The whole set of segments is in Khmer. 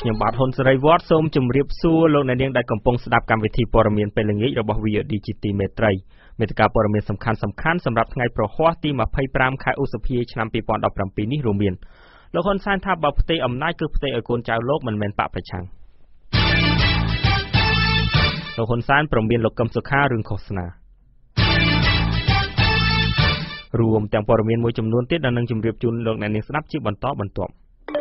ខ្ញុំបាទហ៊ុនសេរីវត្តសូមជម្រាបសួរលោកអ្នកនាងដែលកំពុងស្ដាប់កម្មវិធីព័ត៌មានពេលល្ងាចរបស់ VOD ជាទីមេត្រីមេត្តាព័ត៌មានសំខាន់ៗសម្រាប់ថ្ងៃប្រហ័សទី25ខែឧសភាឆ្នាំ2017នេះរួមមានលោកហ៊ុនសែនថាបើផ្ទៃអំណាចគឺផ្ទៃឲ្យកូនចៅលោកមិនមែនបកប្រឆាំងលោកហ៊ុនសែនព្រមមានលោកកឹមសុខារឿងឃោសនារួមទាំងព័ត៌មានមួយចំនួនទៀតដែលនឹងជម្រាបជូនលោកអ្នកនាងស្ដាប់ជាបន្តបន្ទាប់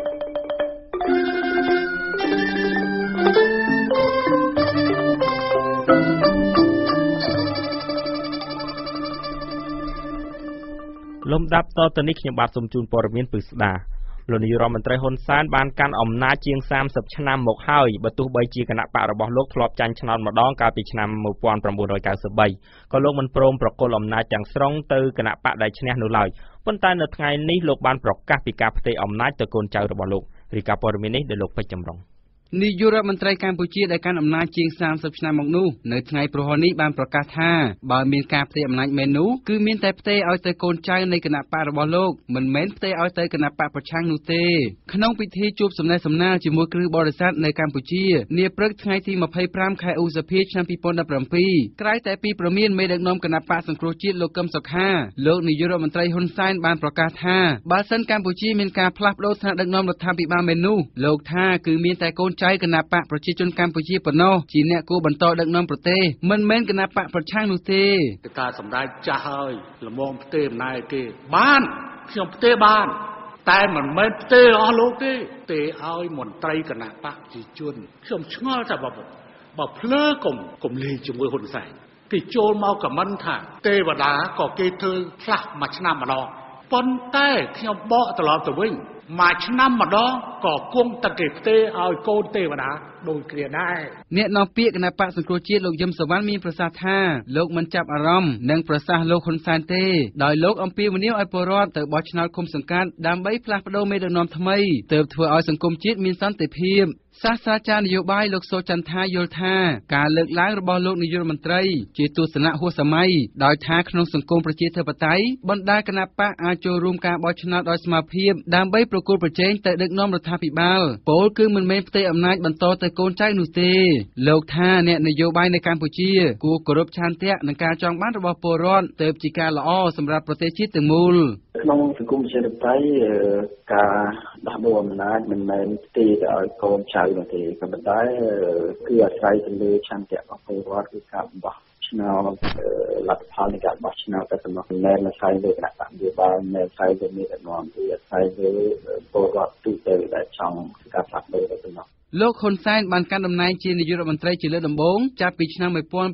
លំដាប់តទៅនេះខ្ញុំបាទសូមជូនព័ត៌មានពិស្ដាលោកនាយរដ្ឋមន្ត្រីហ៊ុនសែនបានកាន់អំណាចជាង30ឆ្នាំមកហើយបើទោះបីជាគណៈបករបស់លោកធ្លាប់ចាញ់ឆ្នោតម្ដងកាលពីឆ្នាំ1993ក៏លោកមិនព្រមប្រគល់អំណាចទាំងស្រុងទៅគណៈបកដែលឈ្នះនោះឡើយប៉ុន្តែនៅថ្ងៃនេះលោកបានប្រកាសពីការផ្ទេរអំណាចទៅកូនចៅរបស់លោករីកាព័ត៌មាននេះដោយលោកពេជ្រចម្រុងនាយករដ្ឋមន្ត្រីកម្ពុជាដែលកាន់អំណាចជាង30ឆ្នាំមកនោះនៅថ្ងៃប្រហ័សនេះបានប្រកាសថាបើមានការផ្ទេរអំណាចមែននោះគឺមានតែផ្ទេរឲ្យទៅកូនចៅនៃគណៈបករបស់លោកមិនមែនផ្ទេរឲ្យទៅគណៈបកប្រឆាំងនោះទេក្នុងពិធីជួបសំណេះសំណាលជាមួយគ្រឹះបរិស័ទនៅកម្ពុជានាព្រឹកថ្ងៃទី25ខែឧសភាឆ្នាំ2017ក្រៅតែពីប្រមានមេដឹកនាំគណៈបកសង្គ្រោះជាតិលោកកឹមសុខាលោកនាយករដ្ឋមន្ត្រីហ៊ុនសែនបានប្រកាសថាបើសិនកម្ពុជាមានការផ្លាស់ប្ដូរថ្នាក់ដឹកនាំរដ្ឋាភិបាលមែននោះលោកថាគឺមានតែកូនចៅគណៈបកប្រជាជនកម្ពុជាប៉ុណ្ណោះជាអ្នកគួរបន្តដឹកនាំប្រទេសមិនមែនគណៈបកប្រឆាំងនោះទេការសម្ដែងចាស់ហើយល្មមផ្ទេរអំណាចទេបានខ្ញុំផ្ទេរបានតែមិនមែនផ្ទេរអស់លោកទេផ្ទេរឲ្យមន្ត្រីគណៈបកប្រជាជនខ្ញុំឆ្ងល់ថាបើភ្លើកុំលេងជាមួយហ៊ុនសែនគេចូលមកខមមិនថាទេវតាក៏គេធ្វើខ្លះមួយឆ្នាំម្ដងប៉ុន្តែខ្ញុំបកត្រឡប់ទៅវិញមួយឆ្នាំម្ដងក៏គង់តែគេផ្ទេរឲ្យកូនទេវតាដូចគ្នាដែរអ្នកនាំពាក្យគណៈបកសង្គ្រោះជាតិលោកយឹមសវណ្ណមានប្រសាសន៍ថាលោកមិនចាប់អារម្មណ៍នឹងប្រសាសន៍លោកហ៊ុនសែនទេដោយលោកអំពាវនាវឲ្យពលរដ្ឋទៅបោះឆ្នោតឃុំសង្កាត់ដើម្បីផ្លាស់ប្ដូរមេដឹកនាំថ្មីទើបធ្វើឲ្យសង្គមជាតិមានសន្តិភាពសាស្ត្រាចារ្យនយោបាយលោកសូចន្ទថាយល់ថាការលើកឡើងរបស់លោកនាយករដ្ឋមន្ត្រីជាទស្សនៈហួសសម័យដោយថាក្នុងសង្គមប្រជាធិបតេយ្យបណ្ដាគណៈបកអាចចូលរួមការបោះឆ្នោតដោយស្មារតីដើម្បីប្រគល់ប្រជែងទៅដឹកនាំរដ្ឋាភិបាលពលគឺមិនមែនផ្ទេរអំណាចបន្តទៅកូនចៅនោះទេលោកថាអ្នកនយោបាយនៅកម្ពុជាគួរគោរពឆន្ទៈនឹងការចង់បានរបស់ពលរដ្ឋទើបជាការល្អសម្រាប់ប្រទេសជាតិទាំងមូលក្នុងសង្គមប្រជាធិបតេយ្យការដោះដូរអំណាចមិនមែនផ្ទេរទៅឲ្យកូនចៅនោះទេក៏ប៉ុន្តែគឺអាស្រ័យទៅលើឆន្ទៈរបស់ពលរដ្ឋគឺការបោះឆ្នោតលទ្ធផលនៃការបោះឆ្នោតតែប៉ុណ្ណោះមិនមែនអាស្រ័យលើគណៈបកនយោបាយមិនមែនអាស្រ័យលើមេដឹកនាំទេអាស្រ័យលើពលរដ្ឋទូទៅដែលចង់ការផ្លាស់ប្ដូរតែប៉ុណ្ណោះលោកហ៊ុនសែនបានកាន់តំណែងជានាយករដ្ឋមន្ត្រីជាលើកដំបូងចាប់ពីឆ្នាំ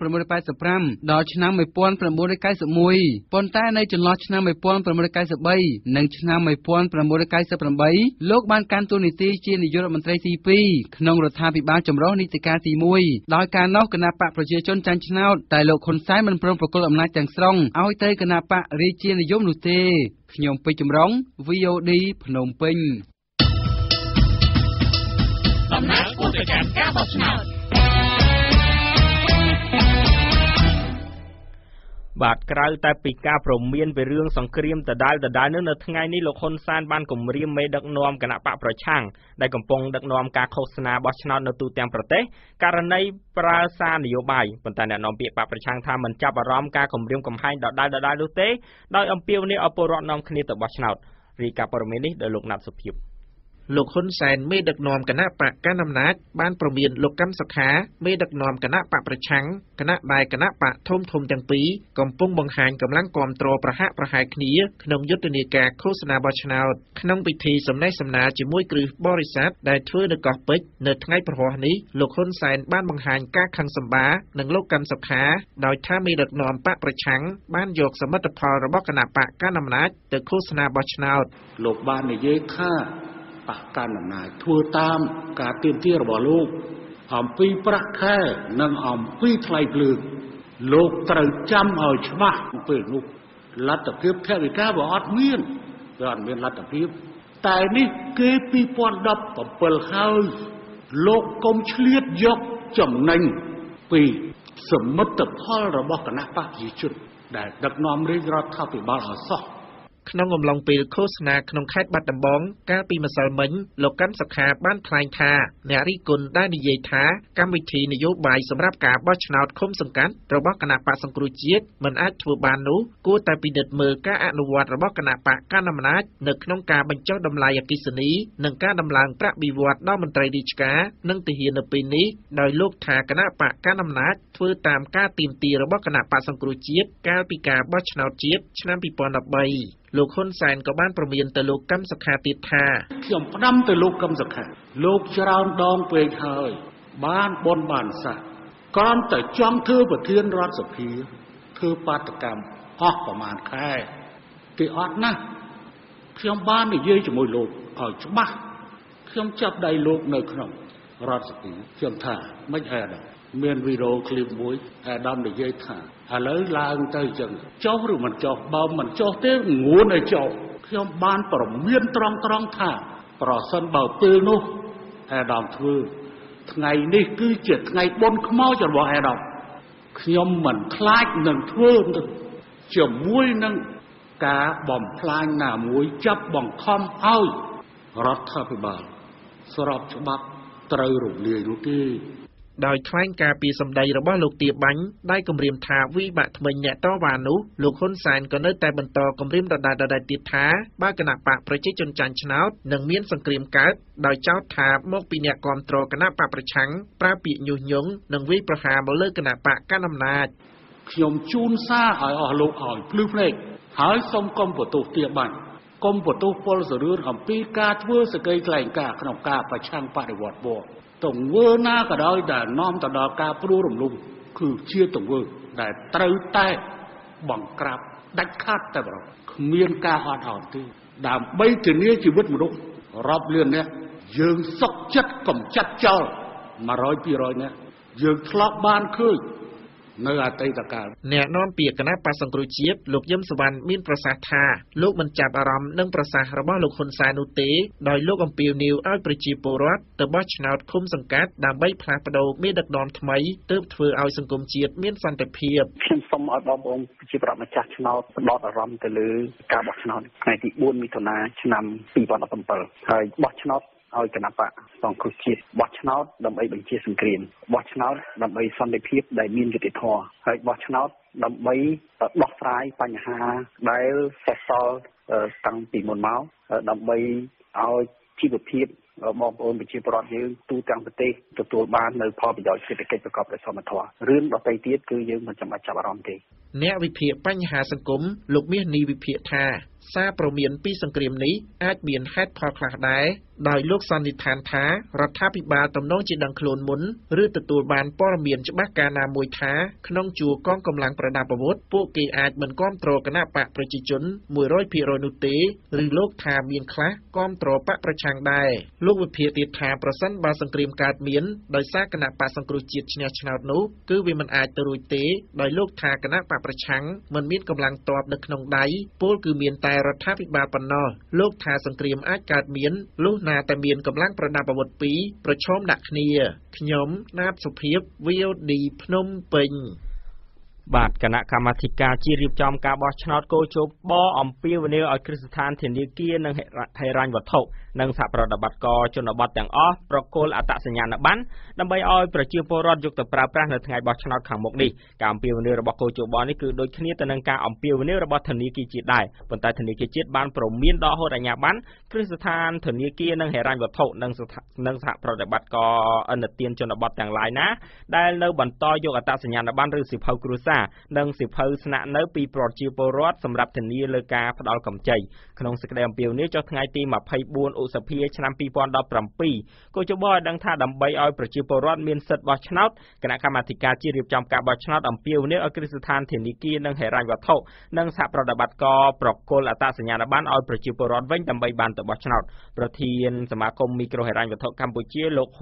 1985ដល់ឆ្នាំ1991ប៉ុន្តែនៅចន្លោះឆ្នាំ1993និងឆ្នាំ1998លោកបានកាន់តួនាទីជានាយករដ្ឋមន្ត្រីទី2ក្នុងរដ្ឋាភិបាលចម្រុះនីតិកាលទី1ដោយការនោះគណៈបកប្រជាជនចាញ់ឆ្នោតតែលោកហ៊ុនសែនមិនព្រមប្រគល់អំណាចទាំងស្រុងឲ្យទៅគណៈបករាជានិយមនោះទេខ្ញុំពេជ្រចម្រុង VOD ភ្នំពេញដំណើរគូសកម្មការបោះឆ្នោតបាទក្រៅតែពីការព្រមានពីរឿងសង្គ្រាមដដែលនៅថ្ងៃនេះលោកហ៊ុនសែនបានគម្រាមមេដឹកនាំគណៈបកប្រឆាំងដែលកំពុងដឹកនាំការឃោសនាបោះឆ្នោតនៅទូទាំងប្រទេសករណីប្រើសារនយោបាយប៉ុន្តែអ្នកនាំពាក្យបកប្រឆាំងថាមិនចាប់អារម្មណ៍ការគម្រាមកំហែងដដែលនោះទេដោយអំពាវនាវឲ្យពលរដ្ឋនាំគ្នាទៅបោះឆ្នោតរីកាព័ត៌មាននេះដោយលោកណាត់សុភាពលោកហ៊ុនសែនមេដឹកនាំគណៈបកកណ្ដាលអំណាចបានព្រមានលោកកឹមសុខាមេដឹកនាំគណៈបកប្រឆាំងគណៈដែលគណៈបកធំទាំងពីរកំពុងបង្ហាញកម្លាំងគាំទ្រប្រហាក់ប្រហែលគ្នាក្នុងយុទ្ធនាការឃោសនាបោះឆ្នោតក្នុងពិធីសំណេះសំណាលជាមួយគ្រឹះបរិស័ទដែលធ្វើនៅកោះពេជ្រនៅថ្ងៃប្រហ័សនេះលោកហ៊ុនសែនបានបង្ហាញការខឹងសម្បារនឹងលោកកឹមសុខាដោយថាមេដឹកនាំបកប្រឆាំងបានយកសមិទ្ធផលរបស់គណៈបកកណ្ដាលអំណាចទៅឃោសនាបោះឆ្នោតលោកបាននិយាយថាបកកាន់អំណាចធ្វើតាមការទាមទាររបស់លោកអំពីប្រាក់ខែនិងអំពីថ្លៃភ្លើងលោកត្រូវចាំឲ្យច្បាស់ពេលនោះលទ្ធភាពថវិកាវាអត់មានវាអត់មានលទ្ធភាពតែនេះគេ2017ហើយលោកកុំឆ្លៀតយកចំណេញពីសមិទ្ធផលរបស់គណៈបកប្រជាជនដែលដឹកនាំរាជរដ្ឋាភិបាលឲ្យសោះក្នុងអំឡុងពេលឃោសនាក្នុងខេត្តបាត់ដំបងកាលពីម្សិលមិញលោកកម្មសខាបានថ្លែងថាអ្នករិះគន់ដែលនិយាយថាកម្មវិធីនយោបាយសម្រាប់ការបោះឆ្នោតឃុំសង្កាត់របស់គណៈបកសង្គ្រោះជាតិមិនអាចធ្វើបាននោះគួរតែពិនិត្យមើលការអនុវត្តរបស់គណៈបកកណ្ដាលអំណាចនៅក្នុងការបញ្ចុះតម្លៃអគ្គិសនីនិងការដំឡើងប្រាក់បៀវត្សដល់មន្ត្រីរាជការនិងទាហាននៅពេលនេះដោយលោកថាគណៈបកកណ្ដាលអំណាចធ្វើតាមការទាមទាររបស់គណៈបកសង្គ្រោះជាតិកាលពីការបោះឆ្នោតជាតិឆ្នាំ2013លោកហ៊ុនសែនក៏បានប្រមានទៅលោកកម្មសខាទៀតថាខ្ញុំផ្ដាំទៅលោកកម្មសខាលោកច្រើនដងពេកហើយបានបនបានស័ក្តិគ្រាន់តែចង់ធ្វើប្រធានរដ្ឋសភាធ្វើបាតកម្មអស់ប្រមាណខែគេអត់ណាស់ខ្ញុំបាននិយាយជាមួយលោកឲ្យច្បាស់ខ្ញុំចាប់ដៃលោកនៅក្នុងរដ្ឋសភាខ្ញុំថាមិនអីដែរមានវីដេអូឃ្លីបមួយអាដាមនិយាយថាឥឡូវឡើងទៅអញ្ចឹងចុះឬមិនចុះបើមិនចុះទេងួនឲ្យចុះខ្ញុំបានប្រមានត្រង់ថាប្រសិនបើពេលនោះអាដាមធ្វើថ្ងៃនេះគឺជាថ្ងៃបុណ្យខ្មោចរបស់អាដាមខ្ញុំមិនខ្លាចនឹងធ្វើជាមួយនឹងការបំផ្លាញណាមួយចាប់បង្ខំឲ្យរដ្ឋាភិបាលស្របច្បាប់ត្រូវរំលាយនោះទេដោយថ្លែងការពីសម្ដីរបស់លោកទាបាញ់ដែលគម្រាមថាវិបាកថ្មិញអ្នកតវ៉ានោះលោកហ៊ុនសែនក៏នៅតែបន្តគម្រាមដដែលទៀតថាបើគណៈបកប្រជាជនចាញ់ឆ្នោតនឹងមានសង្គ្រាមកើតដោយចោទថាមកពីអ្នកគាំទ្រគណៈបកប្រឆាំងប្រើពាក្យញុះញង់និងវាយប្រហារមកលើគណៈបកកណ្ដាលអំណាចខ្ញុំជូនសារឲ្យអស់លោកឲ្យភ្លឺភ្នែកហើយសូមកុំបន្ទោសទាបាញ់កុំបន្ទោសពលសរឿនអំពីការធ្វើសក្តិថ្លែងការណ៍ក្នុងការប្រឆាំងបដិវត្តពណ៌ទង្វើណាក៏ដោយដែលនាំទៅដល់ការព្រោះរំលំគឺជាទង្វើដែលត្រូវតែបង្ក្រាបដាច់ខាតតែប៉ុណ្ណោះគ្មានការអត់ឱនទេដើម្បីធានាជីវិតមនុស្សរាប់លាននាក់យើងសុខចិត្តកំចាត់ចោល 100% នាក់យើងធ្លាប់បានឃើញនៅអតីតកាលអ្នកនាំពាក្យគណៈបក្សសង្គ្រោះជាតិលោកយឹមសវណ្ណមានប្រសាសន៍ថាលោកមិនចាប់អារម្មណ៍នឹងប្រសាសន៍របស់លោកហ៊ុនសែននោះទេដោយលោកអំពាវនាវឲ្យប្រជាពលរដ្ឋទៅបោះឆ្នោតឃុំសង្កាត់ដើម្បីផ្លាស់ប្ដូរមេដឹកនាំថ្មីទើបធ្វើឲ្យសង្គមជាតិមានសន្តិភាពខ្ញុំសូមឲ្យបងប្អូនប្រជាពលរដ្ឋម្ចាស់ឆ្នោតផ្ដោតអារម្មណ៍ទៅលើការបោះឆ្នោតថ្ងៃទី4មិថុនាឆ្នាំ2017ហើយបោះឆ្នោតឲ្យគណៈបកសង្គ្រោះជាតិបោះឆ្នោតដើម្បីបញ្ជាសង្គ្រាមបោះឆ្នោតដើម្បីសន្តិភាពដែលមានយុត្តិធម៌ហើយបោះឆ្នោតដើម្បីដោះស្រាយបញ្ហាដែលសេសសល់តាំងពីមុនមកដើម្បីឲ្យជីវភាពបងប្អូនប្រជាពលរដ្ឋយើងទូទាំងប្រទេសទទួលបាននៅផលប្រយោជន៍សេដ្ឋកិច្ចប្រកបដោយសមធម៌រឿងដទៃទៀតគឺយើងមិនចាំបាច់ចាប់អារម្មណ៍ទេអ្នកវិភាគបញ្ហាសង្គមលោកមាសនីវិភាគថាសារព្រមានពីសង្គ្រាមនេះអាចមានហេតុផលខ្លះដែរដោយលោកសន្និដ្ឋានថារដ្ឋាភិបាលទំនងជាដឹងខ្លួនមុនឬទទួលបានព័ត៌មានច្បាស់កាលណាមួយថាក្នុងជួរកងកម្លាំងប្រដាប់អាវុធពួកគេអាចមិនគាំទ្រគណៈបកប្រជាជន 100% នោះទេឬលោកថាមានខ្លះគាំទ្របកប្រឆាំងដែរលោកវិភាគទៀតថាប្រសិនបើសង្គ្រាមកើតមានដោយសារគណៈបកសង្គ្រោះជាតិឈ្នះឆ្នោតនោះគឺវាមិនអាចទៅរួចទេដោយលោកថាគណៈបកប្រឆាំងមិនមានកម្លាំងទ័ពនៅក្នុងដៃពលគឺមានតែរដ្ឋាភិបាលប៉ុណ្ណោះលោកថាសង្គ្រាមអាចកើតមានលុះណាតែមានកម្លាំងប្រដាប់អាវុធពីរប្រឈមដាក់គ្នាខ្ញុំណាតសុភាព VOD ភ្នំពេញបាទគណៈកម្មាធិការជាតិរៀបចំការបោះឆ្នោតកោជបអំពាវនាវឲ្យគ្រឹះស្ថានធនាគារនិងហិរញ្ញវត្ថុនិងសហប្រតិបត្តិការជនបទទាំងអស់ប្រគល់អត្តសញ្ញាណប័ណ្ណដើម្បីឲ្យប្រជាពលរដ្ឋយកទៅប្រើប្រាស់នៅថ្ងៃបោះឆ្នោតខាងមុខនេះការអំពាវនាវរបស់កោជបនេះគឺដូចគ្នាទៅនឹងការអំពាវនាវរបស់ធនាគារជាតិដែរប៉ុន្តែធនាគារជាតិបានព្រមានដកហូតអាជ្ញាប័ណ្ណគ្រឹះស្ថានធនាគារនិងហិរញ្ញវត្ថុនិងសហប្រតិបត្តិការអន្តរជាតិជនបទទាំងឡាយណាដែលនៅបន្តយកអត្តសញ្ញាណប័ណ្ណឬសិភៅគ្រួសារនិងសិភៅស្នាក់នៅពីប្រជាពលរដ្ឋសម្រាប់ធានាលើការផ្ដល់កម្ចីក្នុងសេចក្តីអំពាវនាវចុះថ្ងៃទី24ឧសភាឆ្នាំ2017កោជបឲ្យដឹងថាដើម្បីឲ្យប្រជាពលរដ្ឋមានសិទ្ធិបោះឆ្នោតគណៈកម្មាធិការជាតិរៀបចំការបោះឆ្នោតអំពាវនាវឲ្យគ្រឹះស្ថានធនាគារនិងហិរញ្ញវត្ថុនិងសហប្រតិបត្តិការប្រគល់អត្តសញ្ញាណប័ណ្ណឲ្យប្រជាពលរដ្ឋវិញដើម្បីបានទៅបោះឆ្នោតប្រធានសមាគមមីក្រូហិរញ្ញវត្ថុកម្ពុជាលោកហួត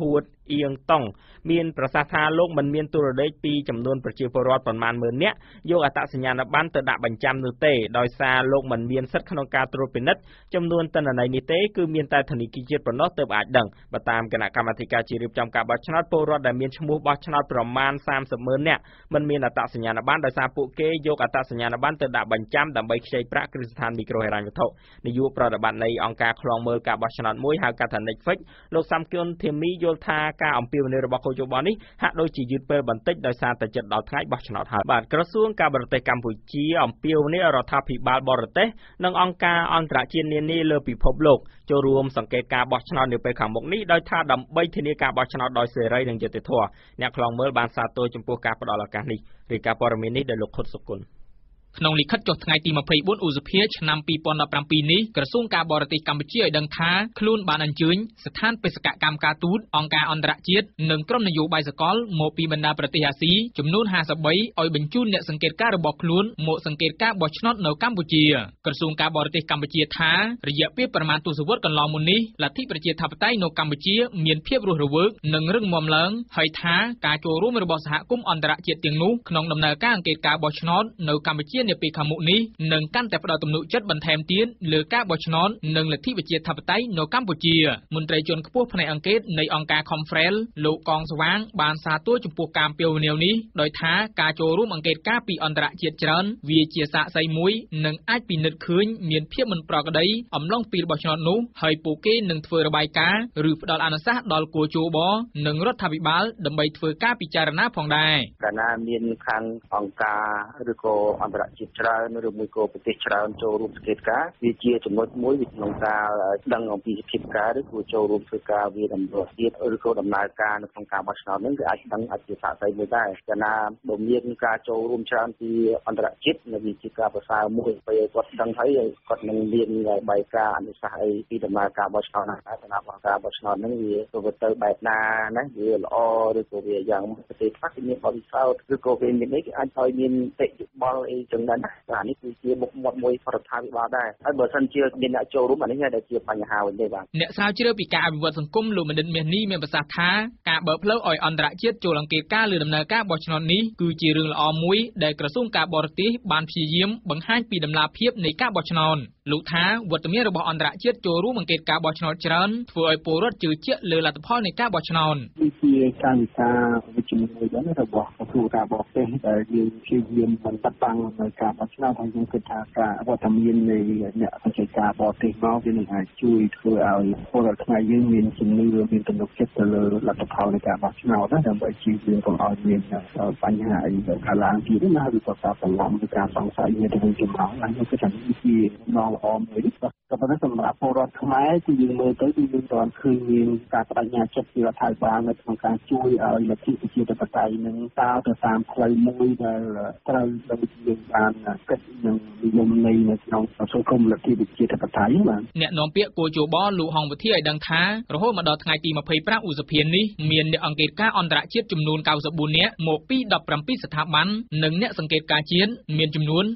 អៀងតុងមានប្រសាសន៍ថាលោកមិនមានទូរលេខពីចំនួនប្រជាពលរដ្ឋប្រមាណ10000នាក់យកអត្តសញ្ញាណប័ណ្ណទៅដាក់បញ្ចាំនោះទេដោយសារលោកមិនមានសិទ្ធិក្នុងការត្រួតពិនិត្យចំនួនទិន្នន័យនេះទេគឺមានតែធនាគារជាតិប៉ុណ្ណោះទើបអាចដឹងបើតាមគណៈកម្មាធិការជារៀបចំការបោះឆ្នោតពលរដ្ឋដែលមានឈ្មោះបោះឆ្នោតប្រមាណ300,000នាក់មិនមានអត្តសញ្ញាណប័ណ្ណដោយសារពួកគេយកអត្តសញ្ញាណប័ណ្ណទៅដាក់បញ្ចាំដើម្បីខ្ចីប្រាក់គ្រឹះស្ថានមីក្រូហិរញ្ញវត្ថុនាយកប្រតិបត្តិនៃអង្គការឃ្លាំមើលការបោះឆ្នោតមួយហៅកាត់ថា Netflix លោកសំគួនធាមីយល់ថាការអំពាវនាវរបស់កោជបនេះហាក់ដូចជាយឺតពេលបន្តិចដោយសារតែចិត្តដល់ថ្ងៃបោះឆ្នោតហើយបាទក្រសួងការបរទេសកម្ពុជាអំពាវនាវរដ្ឋាភិបាលបរទេសនិងអង្គការអន្តរជាតិនានាលើពិភពលោកចូលរួមសង្កេតការបោះឆ្នោតនាពេលខាងមុខនេះដោយថាដើម្បីធានាការបោះឆ្នោតដោយសេរីនិងយុត្តិធម៌អ្នកខ្លងមើលបានសាទរចំពោះការផ្ដល់ឱកាសនេះរាយការណ៍ព័ត៌មាននេះដោយលោកខុតសុគន្ធក្នុងលិខិតចុះថ្ងៃទី24ឧសភាឆ្នាំ2017នេះក្រសួងការបរទេសកម្ពុជាឲ្យដឹងថាខ្លួនបានអញ្ជើញស្ថានបេសកកម្មការទូតអង្គការអន្តរជាតិនិងក្រុមនយោបាយសកលមកពីបណ្ដាប្រទេសអាស៊ីចំនួន53ឲ្យបញ្ជូនអ្នកសង្កេតការណ៍របស់ខ្លួនមកសង្កេតការបោះឆ្នោតនៅកម្ពុជាក្រសួងការបរទេសកម្ពុជាថារយៈពេលប្រមាណទសវត្សរ៍កន្លងមកនេះលទ្ធិប្រជាធិបតេយ្យនៅកម្ពុជាមានភាពរស់រវើកនិងរឹងមាំឡើងហើយថាការចូលរួមរបស់សហគមន៍អន្តរជាតិទាំងនោះក្នុងដំណើរការអង្កេតការបោះឆ្នោតនៅកម្ពុជានាពេលខាងមុខនេះនឹងកាន់តែផ្ដល់ទំនុកចិត្តបន្ថែមទៀតលើការបោះឆ្នោតនិងលទ្ធិប្រជាធិបតេយ្យនៅកម្ពុជាមន្ត្រីជាន់ខ្ពស់ផ្នែកអង្កេតនៃអង្គការ Khmer លោកកងស្វាងបានសាទរចំពោះការអំពាវនាវនេះដោយថាការចូលរួមអង្កេតការពីអន្តរជាតិច្រើនវាជាសាក្សីមួយនិងអាចពិនិត្យឃើញមានភាពមិនប្រក្រតីអំឡុងពេលបោះឆ្នោតនោះហើយពួកគេនឹងធ្វើរបាយការណ៍ឬផ្ដល់អនុសាសន៍ដល់គូជបនិងរដ្ឋាភិបាលដើម្បីធ្វើការពិចារណាផងដែរកាលណាមានខាងអង្គការឬក៏អន្តរជាតិច្រើនឬមួយក៏ប្រទេសច្រើនចូលរួមសង្កេតការណ៍វាជាចំណុចមួយក្នុងការដឹងអំពីសភាពការឬក៏ចូលរួមធ្វើការវាដំណើរទៀតឬក៏ដំណើរការនៅក្នុងការបោះឆ្នោតហ្នឹងគឺអាចដឹងអាចជាសាក្សីមួយដែរកាលណាបើមានការចូលរួមច្រើនពីអន្តរជាតិនៅវាជាការប្រសើរមួយពេលគាត់ដឹងហើយគាត់នឹងមានបាយការអនុសាសន៍អីពីដំណើរការបោះឆ្នោតហ្នឹងតែដំណើរការបោះឆ្នោតហ្នឹងវាទៅបែបណាណាវាល្អឬក៏វាយ៉ាងប្រទេសខ្លះមានបទពិសោធន៍ឬក៏វាមាននេះគេអាចឲ្យមានតិយោបល់អីចឹងដែរណាអានេះគឺជាមុខមាត់មួយរដ្ឋាភិបាលដែរហើយបើសិនជាមានអ្នកចូលរួមអានេះដែលជាបញ្ហាវិញទេបាទអ្នកស្រាវជ្រាវពីការអភិវឌ្ឍសង្គមលោកបណ្ឌិតមាសនេះមានប្រសាសន៍ថាការបើកផ្លូវឲ្យអន្តរជាតិចូលអង្កេតការណ៍លើដំណើរការបោះឆ្នោតនេះគឺជារឿងល្អមួយដែលក្រសួងការបរទេសបានព្យាយាមបង្ហាញពីដំណាភាពនៃការបោះឆ្នោតលោកថាវត្តមានរបស់អន្តរជាតិចូលរួមអង្កេតការបោះឆ្នោតច្រើនធ្វើឲ្យពលរដ្ឋជឿជាក់លើលទ្ធផលនៃការបោះឆ្នោតជាការវិការវិជ្ជាមួយដែររបស់ក្រសួងការបរទេសដែលយើងព្យាយាមបន្តតាំងនៅការបោះឆ្នោតហើយយើងគិតថាការវត្តមាននៃអ្នកសង្កេតការបរទេសមកវានឹងអាចជួយធ្វើឲ្យពលរដ្ឋខ្មែរយើងមានជំនឿមានទំនុកចិត្តទៅលើលទ្ធផលនៃការបោះឆ្នោតដើម្បីជៀសវាងកុំឲ្យមានបញ្ហាអីកើតឡើងទៀតណាឬក៏ការបន្លំឬការសង្ស័យនេះទៅវិញទៅមកហើយខ្ញុំគិតថានេះជាដំណងល្អមួយក៏ប៉ុន្តែសម្រាប់ពលរដ្ឋខ្មែរគឺយើងមើលទៅគឺយើងត្រូវឃើញមានការបដិញ្ញាចិត្តពីរដ្ឋាភិបាលនៅក្នុងការជួយឲ្យលទ្ធិប្រជាធិបតេយ្យនឹងដើរទៅតាមផ្លូវមួយដែលត្រូវដើម្បីយើងបានគិតនិងនិយមន័យនៅក្នុងសង្គមលទ្ធិប្រជាធិបតេយ្យបាទអ្នកនាំពាក្យគូជបលោកហងវិធាឲ្យដឹងថារហូតមកដល់ថ្ងៃទី25ឧសភានេះមានអ្នកអង្កេតការអន្តរជាតិចំនួន94នាក់មកពី17ស្ថាប័ននិងអ្នកសង្កេតការជាតិមានចំនួន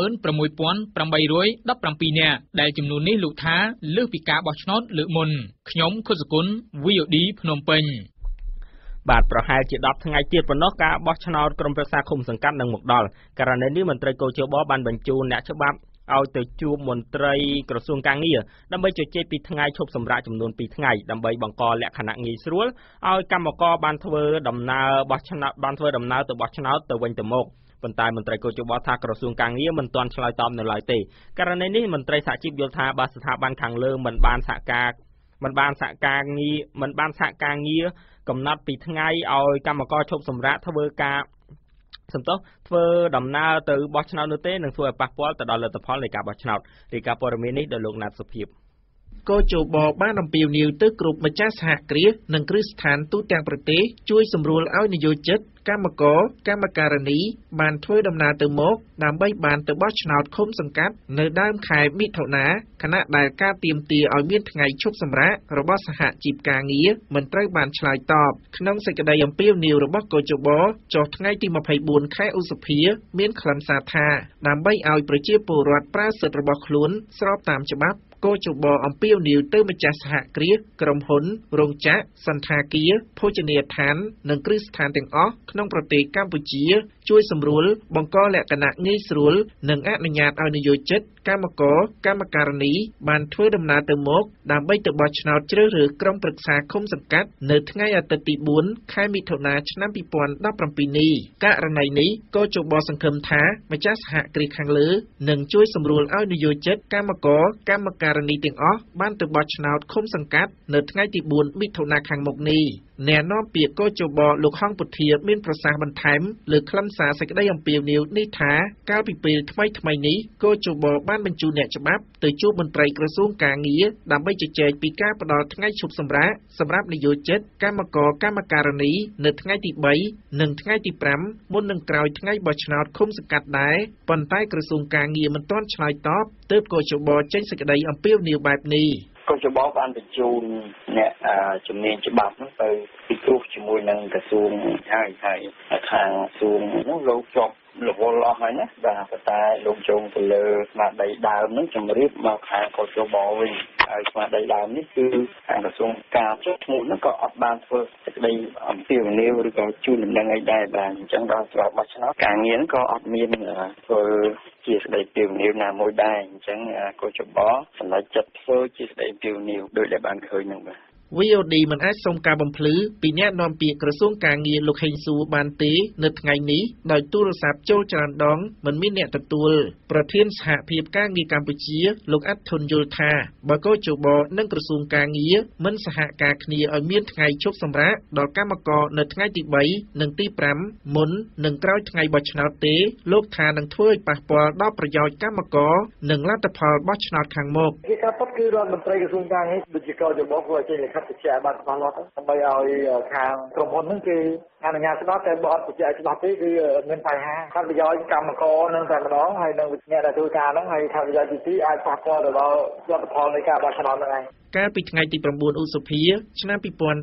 56817នាក់ដែលចំនួននេះលោកថាលើសពីការបោះឆ្នោតលើកមុនខ្ញុំខុសគុណ VOD ភ្នំពេញបាទប្រហែលជា10ថ្ងៃទៀតប៉ុណ្ណោះការបោះឆ្នោតក្រុមប្រឹក្សាឃុំសង្កាត់នឹងមកដល់ករណីនេះមន្ត្រីកោជបបានបញ្ជូនអ្នកច្បាប់ឲ្យទៅជួបមន្ត្រីក្រសួងកាងារដើម្បីជជែកពីថ្ងៃឈប់សម្រាកចំនួន2ថ្ងៃដើម្បីបង្កលក្ខណៈងាយស្រួលឲ្យកម្មករបានធ្វើដំណើរបោះឆ្នោតទៅបោះឆ្នោតទៅវិញទៅមកប៉ុន្តែមន្ត្រីកោជបថាក្រសួងកាងារមិនទាន់ឆ្លើយតបនៅឡើយទេករណីនេះមន្ត្រីសហជីពយល់ថាបើស្ថាប័នខាងលើមិនបានសហការងារកំណត់ពីថ្ងៃឲ្យកម្មករឈប់សម្រាកធ្វើដំណើរទៅបោះឆ្នោតនោះទេនឹងធ្វើឲ្យប៉ះពាល់ទៅដល់លទ្ធផលនៃការបោះឆ្នោតរាយការណ៍ព័ត៌មាននេះដោយលោកណាត់សុភាពកោជបបានអំពាវនាវទៅគ្រប់ម្ចាស់សហគ្រាសនិងគ្រឹះស្ថានទូទាំងប្រទេសជួយសម្រួលឲ្យនិយោជិតកម្មករកម្មការិនីបានធ្វើដំណើរទៅមកដើម្បីបានទៅបោះឆ្នោតឃុំសង្កាត់នៅដើមខែមិថុនាខណៈដែលការទាមទារឲ្យមានថ្ងៃឈប់សម្រាករបស់សហជីពការងារមិនត្រូវបានឆ្លើយតបក្នុងសេចក្តីអំពាវនាវរបស់កោជបចុះថ្ងៃទី24ខែឧសភាមានខ្លឹមសារថាដើម្បីឲ្យប្រជាពលរដ្ឋប្រើសិទ្ធិរបស់ខ្លួនស្របតាមច្បាប់កោជបអំពីនីវទៅម្ចាស់សហគ្រាសក្រុមហ៊ុនរោងចក្រសន្តាគារភោជនីយដ្ឋាននិងគ្រឹះស្ថានទាំងអស់ក្នុងប្រទេសកម្ពុជាជួយសម្រួលបង្កលក្ខណៈងាយស្រួលនិងអនុញ្ញាតឲ្យនិយោជិតកម្មករកម្មការិនីបានធ្វើដំណើរទៅមកដើម្បីទៅបោះឆ្នោតជ្រើសរើសក្រុមប្រឹក្សាឃុំសង្កាត់នៅថ្ងៃអាទិត្យទី4ខែមិថុនាឆ្នាំ2017នេះករណីនេះក៏ជបសង្ឃឹមថាម្ចាស់សហគ្រាសខាងលើនឹងជួយសម្រួលឲ្យនិយោជិតកម្មករកម្មការិនីទាំងអស់បានទៅបោះឆ្នោតឃុំសង្កាត់នៅថ្ងៃទី4មិថុនាខាងមុខនេះអ្នកនាំពាក្យកោជបលោកហងពុធាមានប្រសាសន៍បន្ថែមលើខ្លឹមសារសេចក្តីអំពាវនាវនេះថាកាលពីពេលថ្មីនេះកោជបបានបញ្ជូនអ្នកច្បាប់ទៅជួបមន្ត្រីក្រសួងកាងារដើម្បីជជែកពីការផ្តល់ថ្ងៃឈប់សម្រាកសម្រាប់និយោជិតកម្មករកម្មការិនីនៅថ្ងៃទី3និងថ្ងៃទី5មុននឹងក្រោយថ្ងៃបោះឆ្នោតឃុំសង្កាត់ដែរប៉ុន្តែក្រសួងកាងារមិនទាន់ឆ្លើយតបទើបកោជបចេញសេចក្តីអំពាវនាវបែបនេះកោជបបានបញ្ជូនអ្នកជំនាញច្បាប់ទៅពិគ្រោះជាមួយនឹងក្រសួងហើយខាងក្រសួងនោះលោកជាប់រវល់អស់ហើយណាបាទតែលោកជងទៅលើស្មារតីដើមនឹងជំរាបមកខាងកោជបវិញហើយស្មារតីដើមនេះគឺខាងក្រសួងការចុះឈ្មោះនោះក៏អត់បានធ្វើសេចក្តីអំពាវនាវឬក៏ជូនដំណឹងអីដែរបាទអញ្ចឹងដល់ស្រាប់បោះឆ្នោតការងារក៏អត់មានធ្វើជាសេចក្តីពាវនាវណាមួយដែរអញ្ចឹងកោជបសម្រាប់ចិត្តធ្វើជាសេចក្តីពាវនាវដោយដែលបានឃើញហ្នឹងបាទ VOD មិនអាចសុំការបំភ្លឺពីអ្នកនាំពាក្យក្រសួងកាងារលោកហេងសួរបានទេនៅថ្ងៃនេះដោយទូរស័ព្ទចូលច្រើនដងមិនមានអ្នកទទួលប្រធានសហភាពការងារកម្ពុជាលោកអាត់ធុនយល់ថាបើកោជបនិងក្រសួងកាងារមិនសហការគ្នាឲ្យមានថ្ងៃឈប់សម្រាកដល់កម្មករនៅថ្ងៃទី3និងទី5មុននិងក្រោយថ្ងៃបោះឆ្នោតទេលោកថានឹងធ្វើឲ្យប៉ះពាល់ដល់ប្រយោជន៍កម្មករនិងលទ្ធផលបោះឆ្នោតខាងមុខគេថាពិតគឺរដ្ឋមន្ត្រីក្រសួងការងារដូចជាកោជបគាត់ចេញលិខិតបញ្ជាក់បានច្បាស់លាស់ដើម្បីឲ្យខាងក្រុមហ៊ុនហ្នឹងគេអនុញ្ញាតស្ដាប់តែបើអត់បញ្ជាក់ច្បាស់ទេគឺមានបញ្ហាខាងប្រយោជន៍កម្មករនឹងតែម្ដងហើយនឹងអ្នកដែលធ្វើការហ្នឹងហើយខាងប្រយោជន៍ទី2អាចប៉ះពាល់ទៅដល់លទ្ធផលនៃការបោះឆ្នោតហ្នឹងឯងកាលពីថ្ងៃទី9ឧសភាឆ្នាំ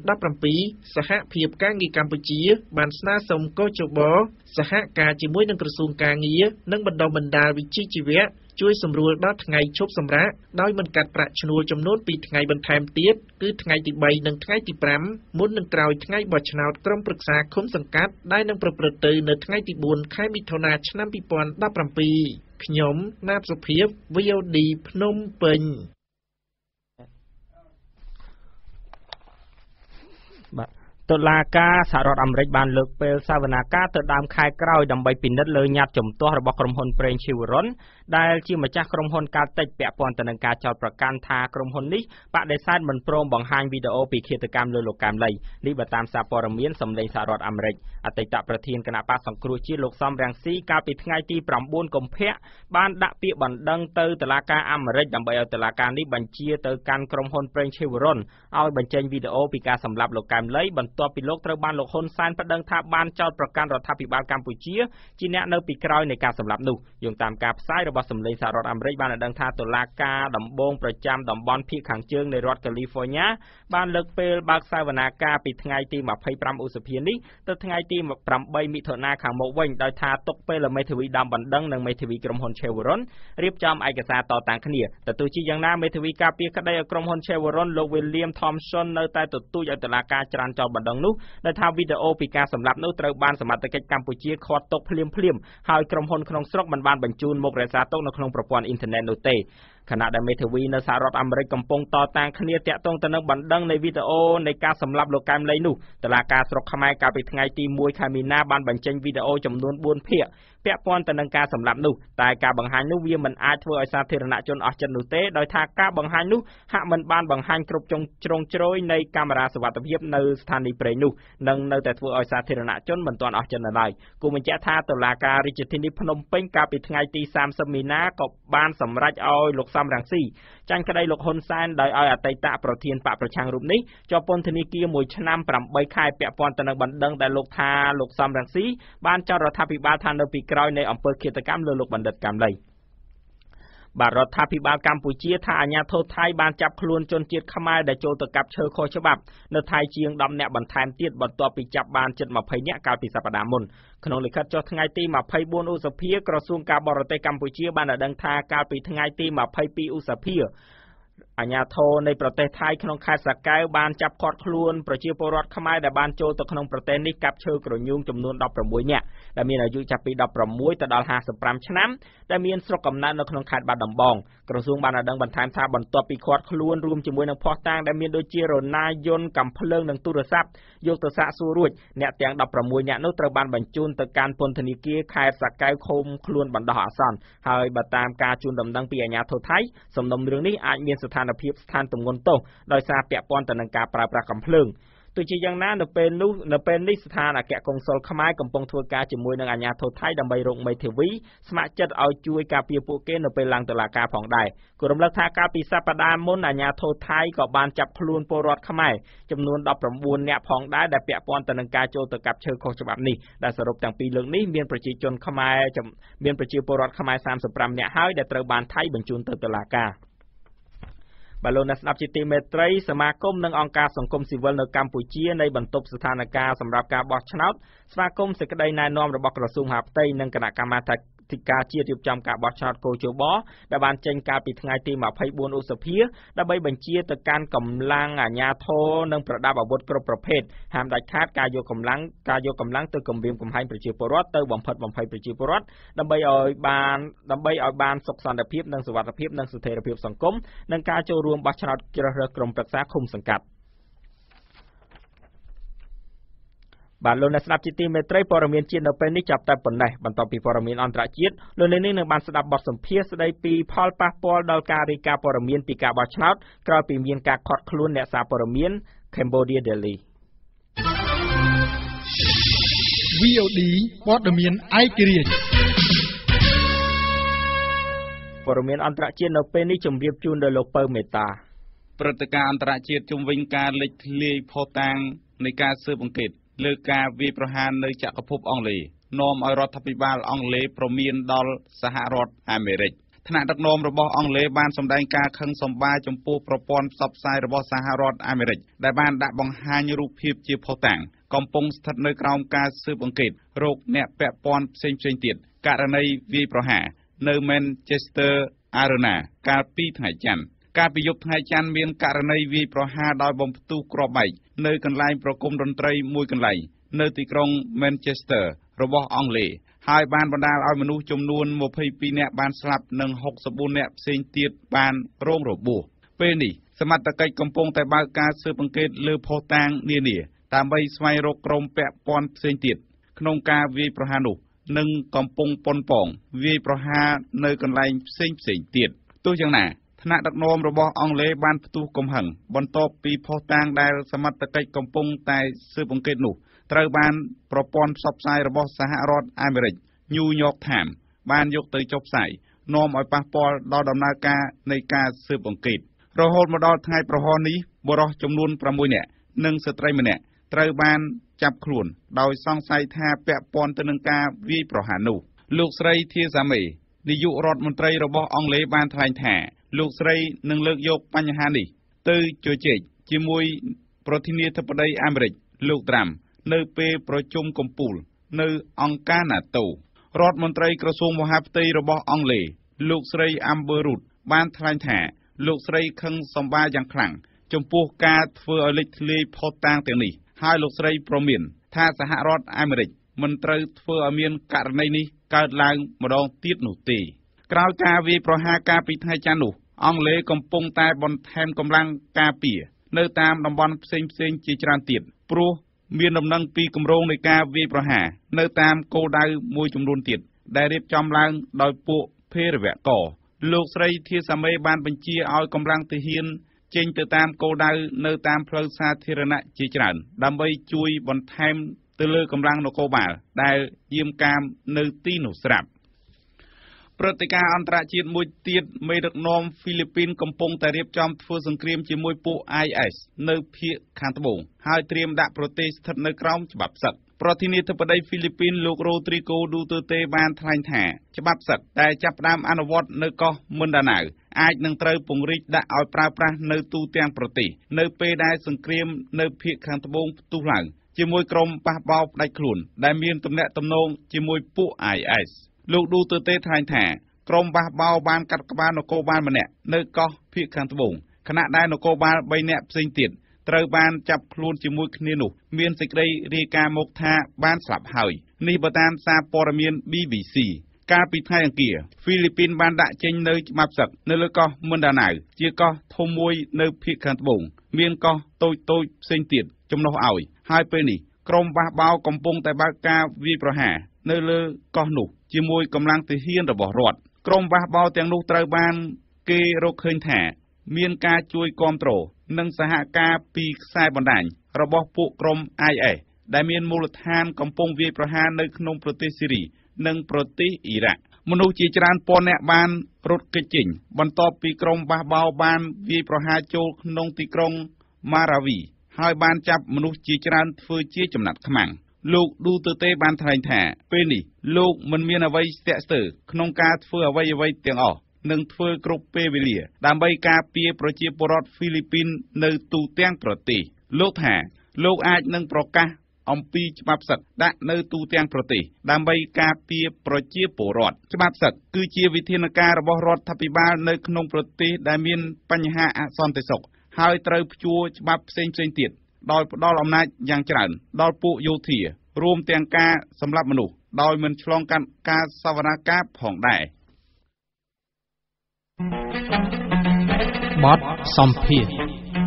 2017សហភាពការងារកម្ពុជាបានស្នើសុំកោជបសហការជាមួយនឹងក្រសួងការងារនិងបណ្ដុំបណ្ដាលវិជ្ជាជីវៈជួយសម្រួលដល់ថ្ងៃឈប់សម្រាកដោយមិនកាត់ប្រាក់ឈ្នួលចំនួន2ថ្ងៃបន្ថែមទៀតគឺថ្ងៃទី3និងថ្ងៃទី5មុននឹងក្រោយថ្ងៃបោះឆ្នោតក្រុមប្រឹក្សាឃុំសង្កាត់ដែលនឹងប្រព្រឹត្តទៅនៅថ្ងៃទី4ខែមិថុនាឆ្នាំ2017ខ្ញុំណាតសុភាព VOD ភ្នំពេញតុលាការសហរដ្ឋអាមេរិកបានលើកពេលសវនាការទៅដើមខែក្រោយដើម្បីពិនិត្យលើញត្តិជំទាស់របស់ក្រុមហ៊ុនប្រេងឈីវរុនដែលជាម្ចាស់ក្រុមហ៊ុនកាល់តិចពាក់ព័ន្ធទៅនឹងការចោទប្រកាន់ថាក្រុមហ៊ុននេះបដិសេធមិនព្រមបង្ហាញវីដេអូពីឃាតកម្មលើលោកកែមលីនេះបើតាមសារព័ត៌មានសម្លេងសហរដ្ឋអាមេរិកអតីតប្រធានគណៈបកសង្គ្រោះជាតិលោកសំរងស៊ីកាលពីថ្ងៃទី9កុម្ភៈបានដាក់ពាក្យបណ្ដឹងទៅតុលាការអាមេរិកដើម្បីឲ្យតុលាការនេះបញ្ជាទៅកាន់ក្រុមហ៊ុនប្រេងឈីវរុនឲ្យបញ្ចេញវីដេអូពីការសម្លាប់លោកកែមលីបន្ទាប់ពីលោកត្រូវបានលោកហ៊ុនសែនប្តឹងថាបានចោទប្រកាន់រដ្ឋាភិបាលកម្ពុជាជាអ្នកនៅពីក្រោយនៃការសម្លាប់នោះយោងតាមការផ្សាយរបស់សម្លេងសហរដ្ឋអាមេរិកបានដឹងថាតុលាការដំបងប្រចាំតំបន់ភាគខាងជើងនៃរដ្ឋកាលីហ្វ័រញ៉ាបានលើកពេលបើកសវនាការពីថ្ងៃទី25ឧសភានេះទៅថ្ងៃទី8មិថុនាខាងមុខវិញដោយថាទុកពេលមេធាវីដើមបណ្ដឹងនិងមេធាវីក្រុមហ៊ុន Chevron រៀបចំឯកសារតតាំងគ្នាទោះជាយ៉ាងណាមេធាវីការពារក្តីឲ្យក្រុមហ៊ុន Chevron លោក William Thompson នៅតែទទូចឲ្យតុលាការច្រានចោលបណ្ដឹងនោះដែលថាវីដេអូពីការសម្លាប់នោះត្រូវបានសមត្ថកិច្ចកម្ពុជាឃាត់ទុកភ្លាមៗហើយក្រុមហ៊ុនក្នុងស្រុកមិនបានបញ្ជូនមករក្សាទុកនៅក្នុងប្រព័ន្ធអ៊ីនធឺណិតនោះទេខណៈដែលមេធាវីនៅសហរដ្ឋអាមេរិកកំពុងតតាំងគ្នាតាក់ទងទៅនឹងបណ្ដឹងនៃវីដេអូនៃការសម្លាប់លោកកែមលីនោះតុលាការស្រុកខ្មែរកាលពីថ្ងៃទី1ខែមីនាបានបញ្ចេញវីដេអូចំនួន4ភាគពាក់ព័ន្ធទៅនឹងការសម្លាប់នោះតែការបង្ហាញនោះវាមិនអាចធ្វើឲ្យសាធារណជនអស់ចិត្តនោះទេដោយថាការបង្ហាញនោះហាក់មិនបានបង្ហាញគ្រប់ជ្រុងជ្រោយនៃកាមេរ៉ាសុវត្ថិភាពនៅស្ថានីយ៍ប្រេងនោះនឹងនៅតែធ្វើឲ្យសាធារណជនមិនទាន់អស់ចិត្តនៅឡើយគូបញ្ជាក់ថាតុលាការរាជធានីភ្នំពេញកាលពីថ្ងៃទី30មីនាក៏បានសម្រេចឲ្យលោកសំរងស៊ីចាញ់ក្តីលោកហ៊ុនសែនដោយឲ្យអតីតប្រធានបកប្រឆាំងរូបនេះជាប់ពន្ធនាគារ1ឆ្នាំ8ខែពាក់ព័ន្ធទៅនឹងបណ្ដឹងដែលលោកថាលោកសំរងស៊ីបានចោទរដ្ឋាភិបាលថានៅពីក្រោយនៃអំពើឃាតកម្មលើលោកបណ្ឌិតកែមលីបាទរដ្ឋាភិបាលកម្ពុជាថាអាជ្ញាធរថៃបានចាប់ខ្លួនជនជាតិខ្មែរដែលចូលទៅកាប់ឈើខុសច្បាប់នៅថៃជាង10នាក់បន្ថែមទៀតបន្ទាប់ពីចាប់បានជិត20នាក់កាលពីសប្តាហ៍មុនក្នុងលិខិតចុះថ្ងៃទី24ឧសភាក្រសួងការបរទេសកម្ពុជាបានដឹងថាកាលពីថ្ងៃទី22ឧសភាអាញាធរនៃប្រទេសថៃក្នុងខេត្តសាកែវបានចាប់ឃាត់ខ្លួនប្រជាពលរដ្ឋខ្មែរដែលបានចូលទៅក្នុងប្រទេសនេះកាប់ឈើក្រញូងចំនួន16នាក់ដែលមានអាយុចាប់ពី16ទៅដល់55ឆ្នាំដែលមានស្រុកកំណើតនៅក្នុងខេត្តបាត់ដំបងក្រសួងបានឲ្យដឹងបន្ថែមថាបន្ទាប់ពីឃាត់ខ្លួនរួមជាមួយនឹងភស្តុតាងដែលមានដូចជារណាយន្តកាំភ្លើងនិងទូរស័ព្ទយកទៅសាកសួររួចអ្នកទាំង16នាក់នោះត្រូវបានបញ្ជូនទៅកាន់ពន្ធនាគារខេត្តសាកែវឃុំខ្លួនបណ្ដោះអាសន្នហើយបើតាមការជូនដំណឹងពីអាជ្ញាធរថៃសំណុំរឿងនេះអាចមានស្ថានភាពស្ថានទម្ងន់ទោសដោយសារពាក់ព័ន្ធទៅនឹងការប្រើប្រាស់កាំភ្លើងទោះជាយ៉ាងណានៅពេលនេះស្ថានអគ្គកុងស៊ុលខ្មែរកំពុងធ្វើការជាមួយនឹងអាជ្ញាធរថៃដើម្បីរកមេធាវីស្ម័គ្រចិត្តឲ្យជួយការពារពួកគេនៅពេលឡើងតុលាការផងដែរគូរំលឹកថាកាលពីសប្តាហ៍មុនអាជ្ញាធរថៃក៏បានចាប់ខ្លួនពលរដ្ឋខ្មែរចំនួន19នាក់ផងដែរដែលពាក់ព័ន្ធទៅនឹងការចូលទៅកាប់ឈើខុសច្បាប់នេះដែលសរុបទាំងពីរលើកនេះមានប្រជាពលរដ្ឋខ្មែរ35នាក់ហើយដែលត្រូវបានថៃបញ្ជូនទៅតុលាការបាទលោកអ្នកស្ដាប់ជាទីមេត្រីសមាគមនិងអង្គការសង្គមស៊ីវិលនៅកម្ពុជានៃបន្ទប់ស្ថានភាពសម្រាប់ការបោះឆ្នោតស្វាគមន៍សេចក្តីណែនាំរបស់ក្រសួងមហាផ្ទៃនិងគណៈកម្មាធិការជាតិរៀបចំការបោះឆ្នោតកោជបដែលបានចេញកាលពីថ្ងៃទី24ឧសភាដើម្បីបញ្ជាទៅកាន់កម្លាំងអាជ្ញាធរនិងប្រដាប់អាវុធគ្រប់ប្រភេទហាមដាច់ខាតការយកកម្លាំងទៅគំរាមកំហែងប្រជាពលរដ្ឋទៅបំផិតបំភ័យប្រជាពលរដ្ឋដើម្បីឲ្យបានសុខសន្តិភាពនិងសុវត្ថិភាពនិងស្ថិរភាពសង្គមនិងការចូលរួមបោះឆ្នោតជ្រើសរើសក្រុមប្រឹក្សាឃុំសង្កាត់បាទលោកអ្នកស្ដាប់ជាទីមេត្រីព័ត៌មានជាតិនៅពេលនេះចាប់តែប៉ុណ្ណេះបន្ទាប់ពីព័ត៌មានអន្តរជាតិលោកអ្នកនឹងបានស្ដាប់បទសម្ភាសន៍ស្ដីពីផលប៉ះពាល់ដល់ការរាយការណ៍ព័ត៌មានពីការបោះឆ្នោតក្រោយពីមានការឃាត់ខ្លួនអ្នកសារព័ត៌មាន Cambodia Daily VOD ព័ត៌មានឯករាជ្យព័ត៌មានអន្តរជាតិនៅពេលនេះជម្រាបជូនដល់លោកពៅមេតាព្រឹត្តិការណ៍អន្តរជាតិជុំវិញការលេចធ្លាយភស្តុតាងនៃការស៊ើបអង្កេតលើការវាយប្រហារនៅចក្រភពអង់គ្លេសនាំឲ្យរដ្ឋាភិបាលអង់គ្លេសប្រមានដល់សហរដ្ឋអាមេរិកថ្នាក់ដឹកនាំរបស់អង់គ្លេសបានសម្ដែងការខឹងសម្បារចំពោះប្រព័ន្ធផ្សព្វផ្សាយរបស់សហរដ្ឋអាមេរិកដែលបានដាក់បង្ហាញរូបភាពជាភស្តុតាងកំពុងស្ថិតនៅក្រោមការស៊ើបអង្កេតរោគអ្នកពាក់ព័ន្ធផ្សេងទៀតករណីវាយប្រហារនៅ Manchester Arena កាលពីថ្ងៃច័ន្ទកាលពីយប់ថ្ងៃច័ន្ទមានករណីវាយប្រហារដោយបំផ្ទុះគ្រាប់បែកនៅកន្លែងប្រគំតន្ត្រីមួយកន្លែងនៅទីក្រុង Manchester របស់អង់គ្លេសហើយបានបណ្ដាលឲ្យមនុស្សចំនួន22នាក់បានស្លាប់និង64នាក់ផ្សេងទៀតបានរងរបួសពេលនេះសមត្ថកិច្ចកំពុងតែបើកការស៊ើបអង្កេតលើភស្តុតាងនានាដើម្បីស្វែងរកក្រុមពាក់ព័ន្ធផ្សេងទៀតក្នុងការវាយប្រហារនោះនិងកំពុងប៉ុនប៉ងវាយប្រហារនៅកន្លែងផ្សេងទៀតទោះយ៉ាងណាថ្នាក់ដឹកនាំរបស់អង់គ្លេសបានផ្ទុះកំហឹងបន្ទាប់ពីភស្តុតាងដែលសមត្ថកិច្ចកំពុងតែស៊ើបអង្កេតនោះត្រូវបានប្រព័ន្ធផ្សព្វផ្សាយរបស់សហរដ្ឋអាមេរិក New York Times បានយកទៅចុះផ្សាយនាំឲ្យប៉ះពាល់ដល់ដំណើរការនៃការស៊ើបអង្កេតរហូតមកដល់ថ្ងៃប្រហោះនេះបុរសចំនួន6នាក់និងស្ត្រីម្នាក់ត្រូវបានចាប់ខ្លួនដោយសង្ស័យថាពាក់ព័ន្ធទៅនឹងការវាយប្រហារនោះលោកស្រីធាសាមេនាយករដ្ឋមន្ត្រីរបស់អង់គ្លេសបានថ្លែងថាលោកស្រីនឹងលើកយកបញ្ហានេះទៅជជែកជាមួយប្រធានាធិបតីអាមេរិកលោកត្រាំនៅពេលប្រជុំកំពូលនៅអង្គការ NATO រដ្ឋមន្ត្រីក្រសួងមហាផ្ទៃរបស់អង់គ្លេសលោកស្រី Amber Rudd បានថ្លែងថាលោកស្រីខឹងសម្បារយ៉ាងខ្លាំងចំពោះការធ្វើឲ្យលេចធ្លាយភស្តុតាងទាំងនេះហើយលោកស្រីប្រមានថាសហរដ្ឋអាមេរិកមិនត្រូវធ្វើឲ្យមានករណីនេះកើតឡើងម្ដងទៀតនោះទេក្រោយការវាយប្រហារកាលពីថ្ងៃច័ន្ទនោះអង់គ្លេសកំពុងតែបន្ថែមកម្លាំងការពារនៅតាមតំបន់ផ្សេងជាច្រើនទៀតព្រោះមានដំណឹងពីគម្រោងនៃការវាយប្រហារនៅតាមគោលដៅមួយចំនួនទៀតដែលរៀបចំឡើងដោយពួកភេរវករលោកស្រីធាសាមេបានបញ្ជាឲ្យកម្លាំងទាហានចេញទៅតាមគោលដៅនៅតាមផ្លូវសាធារណៈជាច្រើនដើម្បីជួយបន្ថែមទៅលើកម្លាំងនគរបាលដែលយាមកាមនៅទីនោះស្រាប់ព្រឹត្តិការណ៍អន្តរជាតិមួយទៀតមេដឹកនាំហ្វីលីពីនកំពុងតែរៀបចំធ្វើសង្គ្រាមជាមួយពួក IS នៅភាគខាងត្បូងហើយត្រៀមដាក់ប្រទេសស្ថិតនៅក្រោមច្បាប់សឹកប្រធានាធិបតីហ្វីលីពីនលោករ៉ូទ្រីហ្គោឌូទឺតេបានថ្លែងថាច្បាប់សឹកដែលចាប់ផ្ដើមអនុវត្តនៅកោះមិនដាណាវអាចនឹងត្រូវពង្រីកដាក់ឲ្យប្រើប្រាស់នៅទូទាំងប្រទេសនៅពេលដែលសង្គ្រាមនៅភាគខាងត្បូងផ្ទុះឡើងជាមួយក្រុមប៉ះបោផ្ដាច់ខ្លួនដែលមានទំនាក់ទំនងជាមួយពួក IS លោកឌូទឺតេថ្លែងថាក្រុមប៉ះបោបានកាត់ក្បាលនគរបាលម្នាក់នៅកោះភាគខាងត្បូងខណៈដែលនគរបាល3នាក់ផ្សេងទៀតត្រូវបានចាប់ខ្លួនជាមួយគ្នានោះមានសេចក្តីរាយការណ៍មកថាបានស្លាប់ហើយនេះបើតាមសារព័ត៌មាន BBC កាលពីថ្ងៃអង្គារហ្វីលីពីនបានដាក់ចេញនៅច្បាប់សឹកនៅលើកោះមិនដាណាវជាកោះធំមួយនៅភាគខាងត្បូងមានកោះតូចៗផ្សេងទៀតចំណុះឲ្យហើយពេលនេះក្រុមបះបោរកំពុងតែបើកការវាយប្រហារនៅលើកោះនោះជាមួយកម្លាំងទាហានរបស់រដ្ឋក្រុមបះបោរទាំងនោះត្រូវបានគេរកឃើញថាមានការជួយគាំទ្រនិងសហការពីខ្សែបណ្ដាញរបស់ពួកក្រុម IS ដែលមានមូលដ្ឋានកំពុងវាយប្រហារនៅក្នុងប្រទេសស៊ីរីនិងប្រទេសអ៊ីរ៉ាក់មនុស្សជាច្រើនពាន់នាក់បានរត់គេចចេញបន្ទាប់ពីក្រុមបះបោរបានវាយប្រហារចូលក្នុងទីក្រុងម៉ារ៉ាវីហើយបានចាប់មនុស្សជាច្រើនធ្វើជាចំណាត់ខ្មាំងលោកឌូទឺតេបានថ្លែងថាពេលនេះលោកមិនមានអ្វីស្ទាក់ស្ទើរក្នុងការធ្វើអ្វីៗទាំងអស់នឹងធ្វើគ្រប់ពេលវេលាដើម្បីការពារប្រជាពលរដ្ឋហ្វីលីពីននៅទូទាំងប្រទេសលោកថាលោកអាចនឹងប្រកាសអំពីច្បាប់សឹកដាក់នៅទូទាំងប្រទេសដើម្បីការពារប្រជាពលរដ្ឋច្បាប់សឹកគឺជាវិធានការរបស់រដ្ឋាភិបាលនៅក្នុងប្រទេសដែលមានបញ្ហាអសន្តិសុខហើយត្រូវព្យួរច្បាប់ផ្សេងៗទៀតដោយផ្ដល់អំណាចយ៉ាងច្រើនដល់ពួកយោធារួមទាំងការសម្លាប់មនុស្សដោយមិនឆ្លងកាត់ការសវនាការផងដែរបទសម្ភាសន៍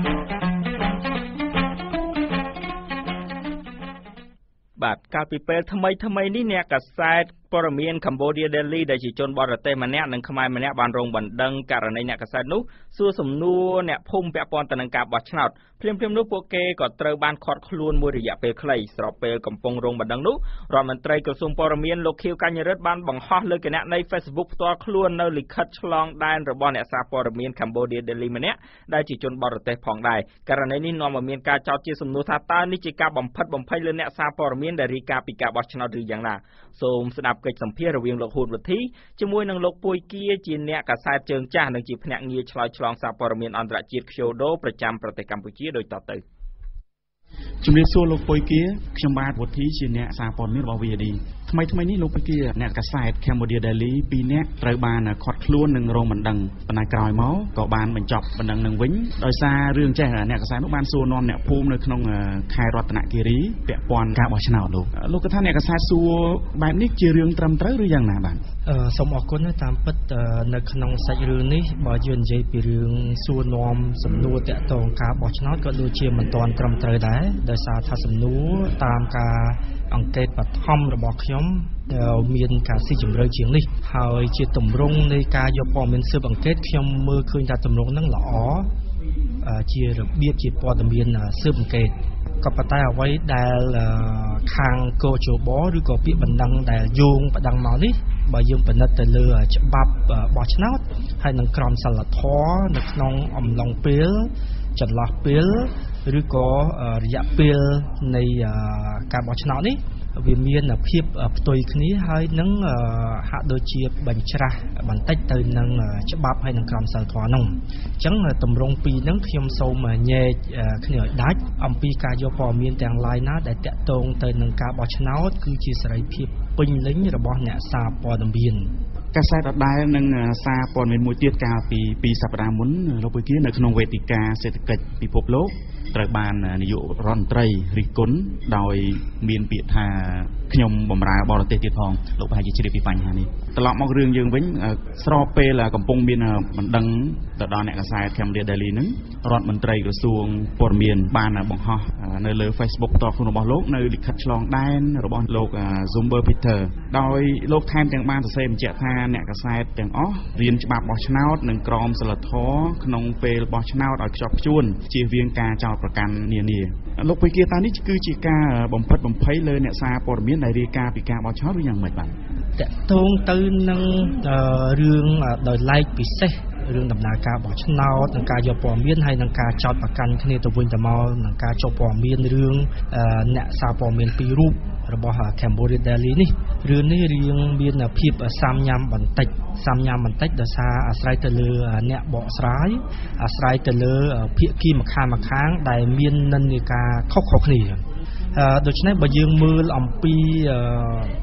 បាទកាលពីពេលថ្មីនេះអ្នកកាសែតព័ត៌មាន Cambodia Daily ដែលជាជនបរទេសម្នាក់និងខ្មែរម្នាក់បានរងបណ្ដឹងករណីអ្នកកាសែតនោះសួរសំណួរអ្នកភូមិពាក់ព័ន្ធទៅនឹងការបោះឆ្នោតភ្លាមនោះពួកគេក៏ត្រូវបានឃាត់ខ្លួនមួយរយៈពេលខ្លីស្របពេលកំពុងរងបណ្ដឹងនោះរដ្ឋមន្ត្រីក្រសួងព័ត៌មានលោកខៀវកញ្ញរិទ្ធបានបង្ហោះលើគណនី Facebook ផ្ទាល់ខ្លួននៅលិខិតឆ្លងដែនរបស់អ្នកសារព័ត៌មាន Cambodia Daily ម្នាក់ដែលជាជនបរទេសផងដែរករណីនេះនាំឲ្យមានការចោទជាសំណួរថាតើនេះជាការបំផិតបំភ័យលើអ្នកសារព័ត៌មានដែលរាយការណ៍ពីការបោះឆ្នោតឬយ៉ាងណាសូមស្ដាប់កិច្ចសម្ភាសន៍រវាងលោកហួតវុធីជាមួយនឹងលោកពួយគៀជាអ្នកកាសែតជើងចាស់និងជាភ្នាក់ងារឆ្លើយឆ្លងសារព័ត៌មានអន្តរជាតិ VOD ប្រចាំប្រទេសកម្ពុជាដូចតទៅជំរាបសួរលោកពុយគៀខ្ញុំបាទវុធីជាអ្នកសារព័ត៌មានរបស់ VOD ថ្មីនេះលោកពុយគៀអ្នកកាសែត Cambodia Daily 2នាក់ត្រូវបានឃាត់ខ្លួននិងរងបណ្ដឹងប៉ុន្តែក្រោយមកក៏បានបញ្ចប់បណ្ដឹងនឹងវិញដោយសាររឿងចេះអ្នកកាសែតនោះបានសួរនាំអ្នកភូមិនៅក្នុងខេត្តរតនគិរីពាក់ព័ន្ធការបោះឆ្នោតលោកគាត់ថាអ្នកកាសែតសួរបែបនេះជារឿងត្រឹមត្រូវឬយ៉ាងណាបាទសូមអរគុណតាមពិតនៅក្នុងសាច់រឿងនេះបើយើងនិយាយពីរឿងសួរនាំសំណួរតាក់ទងការបោះឆ្នោតក៏ដូចជាមិនទាន់ត្រឹមត្រូវដែរដោយសារថាសំណួរតាមការអង្កេតបឋមរបស់ខ្ញុំមានការស៊ីជម្រៅជាងនេះហើយជាទម្រង់នៃការយកព័ត៌មានស៊ើបអង្កេតខ្ញុំមើលឃើញថាទម្រង់ហ្នឹងល្អជារបៀបជាព័ត៌មានស៊ើបអង្កេតក៏ប៉ុន្តែអ្វីដែលខាងកោជបឬក៏ពាក្យបណ្ដឹងដែលយោងបណ្ដឹងមកនេះបើយើងពិនិត្យទៅលើច្បាប់បោះឆ្នោតហើយនឹងក្រមសីលធម៌នៅក្នុងអំឡុងពេលចន្លោះពេលឬក៏រយៈពេលនៃការបោះឆ្នោតនេះវាមានភាពផ្ទុយគ្នាហើយនឹងហាក់ដូចជាបញ្ច្រាស់បន្តិចទៅនឹងច្បាប់ហើយនឹងក្រមសីលធម៌នោះអញ្ចឹងទម្រង់ពីរហ្នឹងខ្ញុំសូមញែកគ្នាឲ្យដាច់អំពីការយកព័ត៌មានទាំងឡាយណាដែលតាក់ទងទៅនឹងការបោះឆ្នោតគឺជាសេរីភាពពេញលេញរបស់អ្នកសារព័ត៌មានកាសែតដដែលនឹងសារព័ត៌មានមួយទៀតកាលពី2សប្តាហ៍មុនលោកពុយគៀនៅក្នុងវេទិកាសេដ្ឋកិច្ចពិភពលោកត្រូវបាននាយករដ្ឋមន្ត្រីរិះគន់ដោយមានពាក្យថាខ្ញុំបម្រើបរទេសទៀតផងលោកប្រហែលជាជ្រាបពីបញ្ហានេះត្រឡប់មករឿងយើងវិញស្របពេលកំពុងមានបណ្ដឹងទៅដល់អ្នកកាសែត Cambodia Daily នឹងរដ្ឋមន្ត្រីក្រសួងព័ត៌មានបានបង្ហោះនៅលើ Facebook ផ្ទាល់ខ្លួនរបស់លោកនៅលិខិតឆ្លងដែនរបស់លោក Zumber Peter ដោយលោកថែមទាំងបានសរសេរបញ្ជាក់ថាអ្នកកាសែតទាំងអស់រៀនច្បាប់បោះឆ្នោតនិងក្រមសីលធម៌ក្នុងពេលបោះឆ្នោតឲ្យខ្ជាប់ខ្ជួនជៀសវាងការចោទប្រកាន់នានាលោកពុយគៀថានេះគឺជាការបំផិតបំភ័យលើអ្នកសារព័ត៌មានដែលរាយការណ៍ពីការបោះឆ្នោតឬយ៉ាងម៉េចបាទតកតងទៅនឹងរឿងដោយឡែកពិសេសរឿងដំណើរការបោះឆ្នោតនិងការយកព័ត៌មានហើយនិងការចោទប្រកាន់គ្នាទៅវិញទៅមកនិងការចុះព័ត៌មានរឿងអ្នកសារព័ត៌មានពីររូបរបស់ Cambodia Daily នេះរឿងនេះរៀងមានភាពសាមញ៉ាំបន្តិចដោយសារអាស្រ័យទៅលើអ្នកបកស្រាយអាស្រ័យទៅលើភាគីម្ខាងដែលមាននិន្នាការខុសៗគ្នាដូច្នេះបើយើងមើលអំពី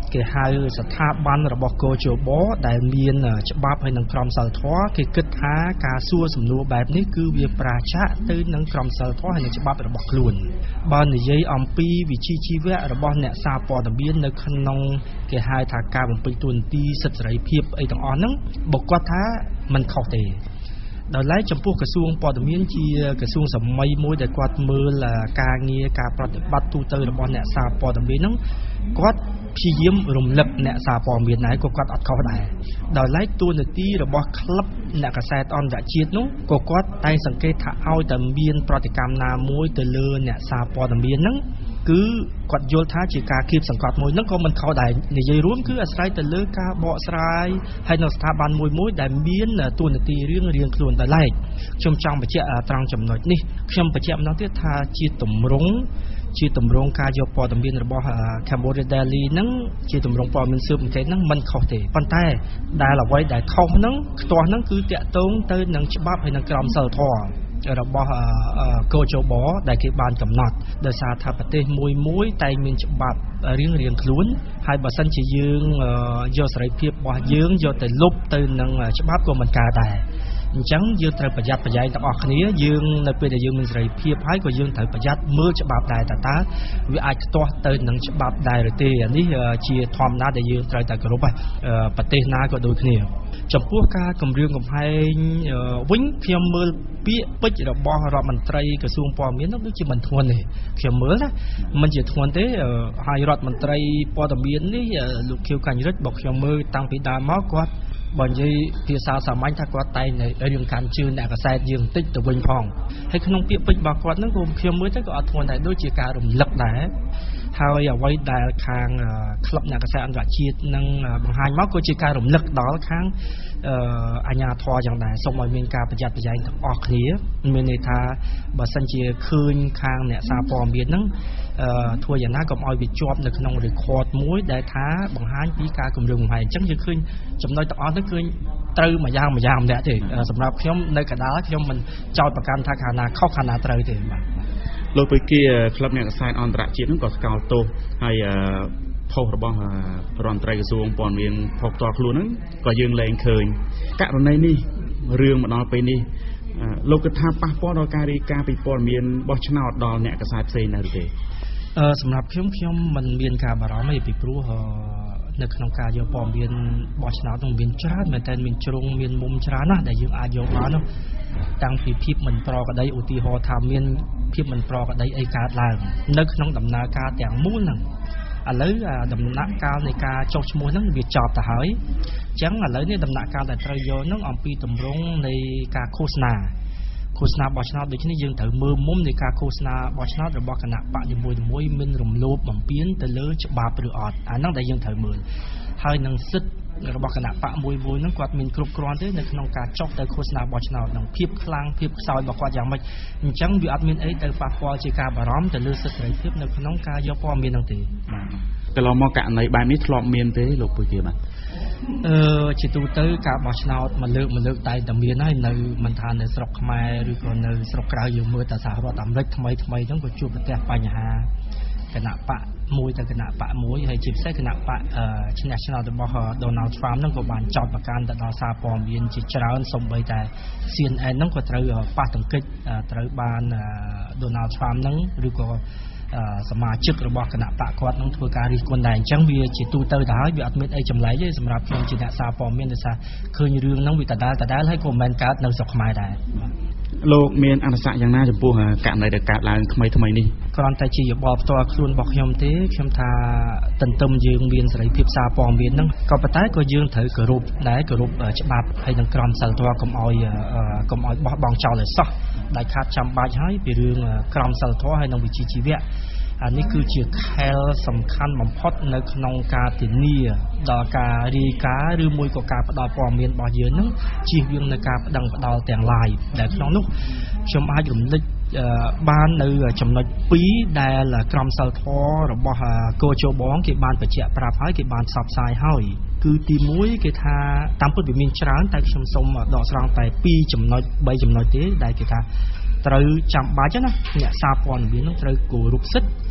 គេហៅស្ថាប័នរបស់កោជបដែលមានច្បាប់ហើយនឹងក្រមសីលធម៌គេគិតថាការសួរសំណួរបែបនេះគឺវាប្រជាទៅនឹងក្រមសីលធម៌ហើយនឹងច្បាប់របស់ខ្លួនបើនិយាយអំពីវិជ្ជាជីវៈរបស់អ្នកសារព័ត៌មាននៅក្នុងគេហៅថាការបំពេញតួនាទីសិទ្ធិសេរីភាពអីទាំងអស់ហ្នឹងបើគាត់ថាมันខុសទេដោយឡែកចំពោះក្រសួងព័ត៌មានជាក្រសួងសម័យមួយដែលគាត់មើលការងារការប្រតិបត្តិទូទៅរបស់អ្នកសារព័ត៌មានហ្នឹងគាត់ព្យាយាមរំលឹកអ្នកសារព័ត៌មានដែរក៏គាត់អត់ខុសដែរដោយឡែកតួនាទីរបស់ក្លឹបអ្នកកាសែតអន្តរជាតិនោះក៏គាត់តែងសង្កេតថាឲ្យតែមានប្រតិកម្មណាមួយទៅលើអ្នកសារព័ត៌មានហ្នឹងគឺគាត់យល់ថាជាការគៀបសង្កត់មួយហ្នឹងក៏មិនខុសដែរនិយាយរួមគឺអាស្រ័យទៅលើការបកស្រាយហើយនៅស្ថាប័នមួយដែលមានតួនាទីរៀងខ្លួនដោយឡែកខ្ញុំចង់បញ្ជាក់ត្រង់ចំណុចនេះខ្ញុំបញ្ជាក់ម្ដងទៀតថាជាទម្រង់ការយកព័ត៌មានរបស់ Cambodia Daily ហ្នឹងជាទម្រង់ព័ត៌មានស៊ើបអង្កេតហ្នឹងមិនខុសទេប៉ុន្តែដែលអ្វីដែលខុសហ្នឹងខ្ទាស់ហ្នឹងគឺតាក់ទងទៅនឹងច្បាប់ហើយនឹងក្រមសីលធម៌របស់កោជបដែលគេបានកំណត់ដោយសារថាប្រទេសមួយតែមានច្បាប់រៀងខ្លួនហើយបើសិនជាយើងយកសេរីភាពរបស់យើងយកទៅលុបទៅនឹងច្បាប់ក៏មិនកើតដែរអញ្ចឹងយើងត្រូវប្រយ័ត្នប្រយែងទាំងអស់គ្នាយើងនៅពេលដែលយើងមានសេរីភាពហើយក៏យើងត្រូវប្រយ័ត្នមើលច្បាប់ដែរតើវាអាចខ្ទាស់ទៅនឹងច្បាប់ដែរឬទេអានេះជាធម្មតាដែលយើងត្រូវតែគោរពហើយប្រទេសណាក៏ដូចគ្នាចំពោះការគម្រាមកំហែងវិញខ្ញុំមើលពាក្យពេចន៍របស់រដ្ឋមន្ត្រីក្រសួងព័ត៌មាននោះដូចជាមិនធ្ងន់ទេខ្ញុំមើលណាមិនជាធ្ងន់ទេហើយរដ្ឋមន្ត្រីព័ត៌មាននេះលោកខៀវកញ្ញរិទ្ធបើខ្ញុំមើលតាំងពីដើមមកគាត់បើនិយាយភាសាសាមញ្ញថាគាត់តែងរៀងកាន់ជឿនអ្នកកាសែតយើងបន្តិចទៅវិញផងហើយក្នុងពាក្យពេចន៍របស់គាត់ហ្នឹងក៏ខ្ញុំមើលទៅក៏អត់ធ្ងន់ដែរដូចជាការរំលឹកដែរហើយអ្វីដែលខាងក្លឹបអ្នកកាសែតអន្តរជាតិនឹងបង្ហាញមកក៏ជាការរំលឹកដល់ខាងអាជ្ញាធរយ៉ាងដែរសូមឲ្យមានការប្រយ័ត្នប្រយែងទាំងអស់គ្នាមានន័យថាបើសិនជាឃើញខាងអ្នកសារព័ត៌មានហ្នឹងធ្វើយ៉ាងណាកុំឲ្យវាជាប់នៅក្នុង record មួយដែលថាបង្ហាញពីការគម្រាមកំហែងអញ្ចឹងយើងឃើញចំណុចទាំងអស់ហ្នឹងឃើញត្រូវមួយយ៉ាងម្នាក់ទេសម្រាប់ខ្ញុំនៅកណ្ដាលខ្ញុំមិនចោទប្រកាន់ថាខាងណាខុសខាងណាត្រូវទេបាទលោកពើគាក្លឹបអ្នកកាសែតអន្តរជាតិហ្នឹងក៏ស្កោតទោសហើយផុសរបស់រដ្ឋមន្ត្រីក្រសួងព័ត៌មានផុសផ្ទាល់ខ្លួនហ្នឹងក៏យើងលែងឃើញករណីនេះរឿងមកដល់ពេលនេះលោកគិតថាប៉ះពាល់ដល់ការរាយការណ៍ពីព័ត៌មានបោះឆ្នោតដល់អ្នកកាសែតផ្សេងនៅទេសម្រាប់ខ្ញុំមិនមានការបារម្ភទេពីព្រោះនៅក្នុងការយកព័ត៌មានបោះឆ្នោតនឹងមានច្រើនមែនតើមានជ្រុងមានមុំច្រើនណាស់ដែលយើងអាចយកបាននោះតាំងពីភាពមិនប្រក្រតីឧទាហរណ៍ថាមានភាពមិនប្រក្រតីអីកើតឡើងនៅក្នុងដំណើរការទាំងមូលហ្នឹងឥឡូវដំណាក់កាលនៃការចុះឈ្មោះហ្នឹងវាចប់ទៅហើយអញ្ចឹងឥឡូវនេះដំណាក់កាលដែលត្រូវយកហ្នឹងអំពីទម្រង់នៃការឃោសនាបោះឆ្នោតដូចនេះយើងត្រូវមើលមុំនៃការឃោសនាបោះឆ្នោតរបស់គណៈបកនីមួយៗមានរំលោភបំពានទៅលើច្បាប់ឬអត់អាហ្នឹងដែលយើងត្រូវមើលហើយនឹងសិទ្ធិរបស់គណៈបកមួយហ្នឹងគាត់មានគ្រប់គ្រាន់ទេនៅក្នុងការចុះទៅឃោសនាបោះឆ្នោតនឹងភាពខ្លាំងភាពខ្សោយរបស់គាត់យ៉ាងម៉េចអញ្ចឹងវាអត់មានអីទៅប៉ះពាល់ជាការបារម្ភទៅលើសិទ្ធិសេរីភាពនៅក្នុងការយកព័ត៌មានហ្នឹងទេកន្លងមកករណីបែបនេះធ្លាប់មានទេលោកពូជាបាទជាទូទៅការបោះឆ្នោតមួយលើកតែមានហើយនៅមិនថានៅស្រុកខ្មែរឬក៏នៅស្រុកក្រៅយើងមើលតែសហរដ្ឋអាមេរិកថ្មីហ្នឹងក៏ជួបប្រទះបញ្ហាគណៈបកមួយទៅគណៈបកមួយហើយជាពិសេសគណៈបកឈ្នះឆ្នោតរបស់ Donald Trump ហ្នឹងក៏បានចោទប្រកាន់ទៅដល់សារព័ត៌មានជាច្រើនសូម្បីតែ CNN ហ្នឹងក៏ត្រូវប៉ះទង្គិចត្រូវបាន Donald Trump ហ្នឹងឬក៏សមាជិករបស់គណៈបកគាត់នឹងធ្វើការរិះគន់ដែរអញ្ចឹងវាជាទូទៅទៅហើយវាអត់មានអីចម្លែកទេសម្រាប់ខ្ញុំជាអ្នកសារព័ត៌មានដោយសារឃើញរឿងហ្នឹងវាដដែលហើយក៏មិនមែនកើតនៅស្រុកខ្មែរដែរលោកមានអនុសាសន៍យ៉ាងណាចំពោះករណីដែលកើតឡើងថ្មីនេះគ្រាន់តែជាយោបល់ផ្ទាល់ខ្លួនរបស់ខ្ញុំទេខ្ញុំថាទន្ទឹមយើងមានសេរីភាពសារព័ត៌មានហ្នឹងក៏ប៉ុន្តែក៏យើងត្រូវគោរពច្បាប់ហើយនឹងក្រមសីលធម៌កុំឲ្យបោះបង់ចោលឲ្យសោះដែលខាតចាំបាច់ហើយពីរឿងក្រមសីលធម៌ហើយនឹងវិជ្ជាជីវៈអានេះគឺជាខែលសំខាន់បំផុតនៅក្នុងការធានាដល់ការរាយការណ៍ឬមួយក៏ការផ្ដល់ព័ត៌មានរបស់យើងហ្នឹងជៀសវាងនៅការប្តឹងផ្ដល់ទាំង live ដែលក្នុងនោះខ្ញុំអាចរំលឹកបាននៅចំណុច2ដែលក្រមសីលធម៌របស់កោជបគេបានបញ្ជាក់ប្រាប់ហើយគេបានផ្សព្វផ្សាយហើយគឺទី1គេថាតាមពិតវាមានច្រើនតែខ្ញុំសូមដកស្រង់តែ2ចំណុច3ចំណុចទេដែលគេថាត្រូវចាំបាច់ណាអ្នកសារព័ត៌មាននឹងត្រូវគោរពសិទ្ធិ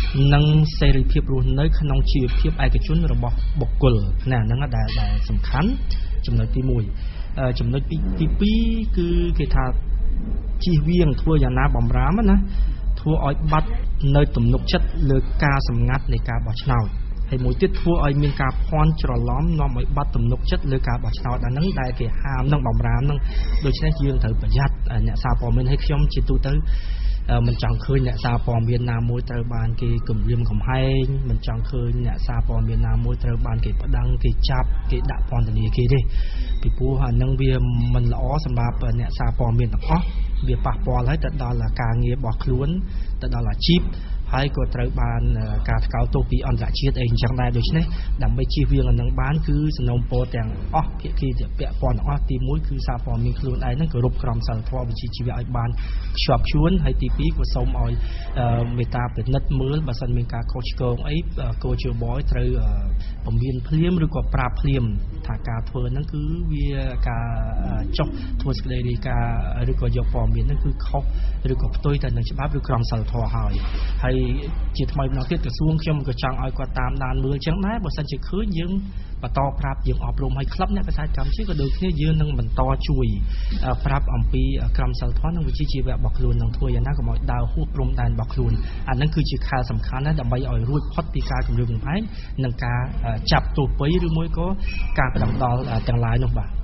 និងសេរីភាពរស់នៅក្នុងជីវភាពឯកជនរបស់បុគ្គលណាហ្នឹងដែលសំខាន់ចំណុចទី1ចំណុចទី2គឺគេថាជិះវៀងធ្វើយ៉ាងណាបំរាមណាធ្វើឲ្យបាត់នៅទំនុកចិត្តលើការសម្ងាត់នៃការបោះឆ្នោតហើយមួយទៀតធ្វើឲ្យមានការភ័ន្តច្រឡំនាំឲ្យបាត់ទំនុកចិត្តលើការបោះឆ្នោតអាហ្នឹងដែលគេហាមនឹងបំរាមហ្នឹងដូច្នេះយើងត្រូវប្រយ័ត្នអ្នកសារព័ត៌មានឲ្យខ្ញុំជាទូទៅមិនចង់ឃើញអ្នកសារព័ត៌មានណាមួយត្រូវបានគេគំរាមកំហែងមិនចង់ឃើញអ្នកសារព័ត៌មានណាមួយត្រូវបានគេប្តឹងគេចាប់គេដាក់ពន្ធនាគារទេពីព្រោះអានឹងវាមិនល្អសម្រាប់អ្នកសារព័ត៌មានទាំងអស់វាប៉ះពាល់ហើយទៅដល់ការងាររបស់ខ្លួនទៅដល់អាជីពហើយក៏ត្រូវបានការថ្កោលទោសពីអន្តរជាតិអីអញ្ចឹងដែរដូច្នេះដើម្បីជៀសវាងអានឹងបានគឺសំណូមពរទាំងអស់ភាគីដែលពាក់ព័ន្ធទាំងអស់ទី1គឺសារព័ត៌មានខ្លួនឯងនឹងគោរពក្រមសីលធម៌វិជ្ជាជីវៈឲ្យបានខ្ជាប់ខ្ជួនហើយទី2ក៏សូមឲ្យមេត្តាពិនិត្យមើលបើសិនមានការខុសឆ្គងអីគោជបយត្រូវពំមានភ្លាមឬក៏ប្រាប់ភ្លាមថាការធ្វើហ្នឹងគឺវាការចុះធ្វើសេចក្តីរាយការណ៍ឬក៏យកព័ត៌មានហ្នឹងគឺខុសឬក៏ផ្ទុយទៅនឹងច្បាប់ឬក្រមសីលធម៌ហើយជាថ្មីម្ដងទៀតក្រសួងខ្ញុំក៏ចង់ឲ្យគាត់តាមដានមើលចឹងដែរបើសិនជាឃើញយើងបន្តប្រាប់យើងអប់រំឲ្យក្លឹបអ្នកកសិកម្មជាក៏ដូចគ្នាយើងនឹងបន្តជួយប្រាប់អំពីក្រមសីលធម៌និងវិជ្ជាជីវៈរបស់ខ្លួននឹងធ្វើយ៉ាងណាកុំឲ្យដើរហួសព្រំដែនរបស់ខ្លួនអាហ្នឹងគឺជាខែលសំខាន់ណាស់ដើម្បីឲ្យរួចផុតពីការគំរាមកំហែងនិងការចាប់ទោសពៃឬមួយក៏ការផ្ដន្ទាល់ទាំងឡាយនោះបាទ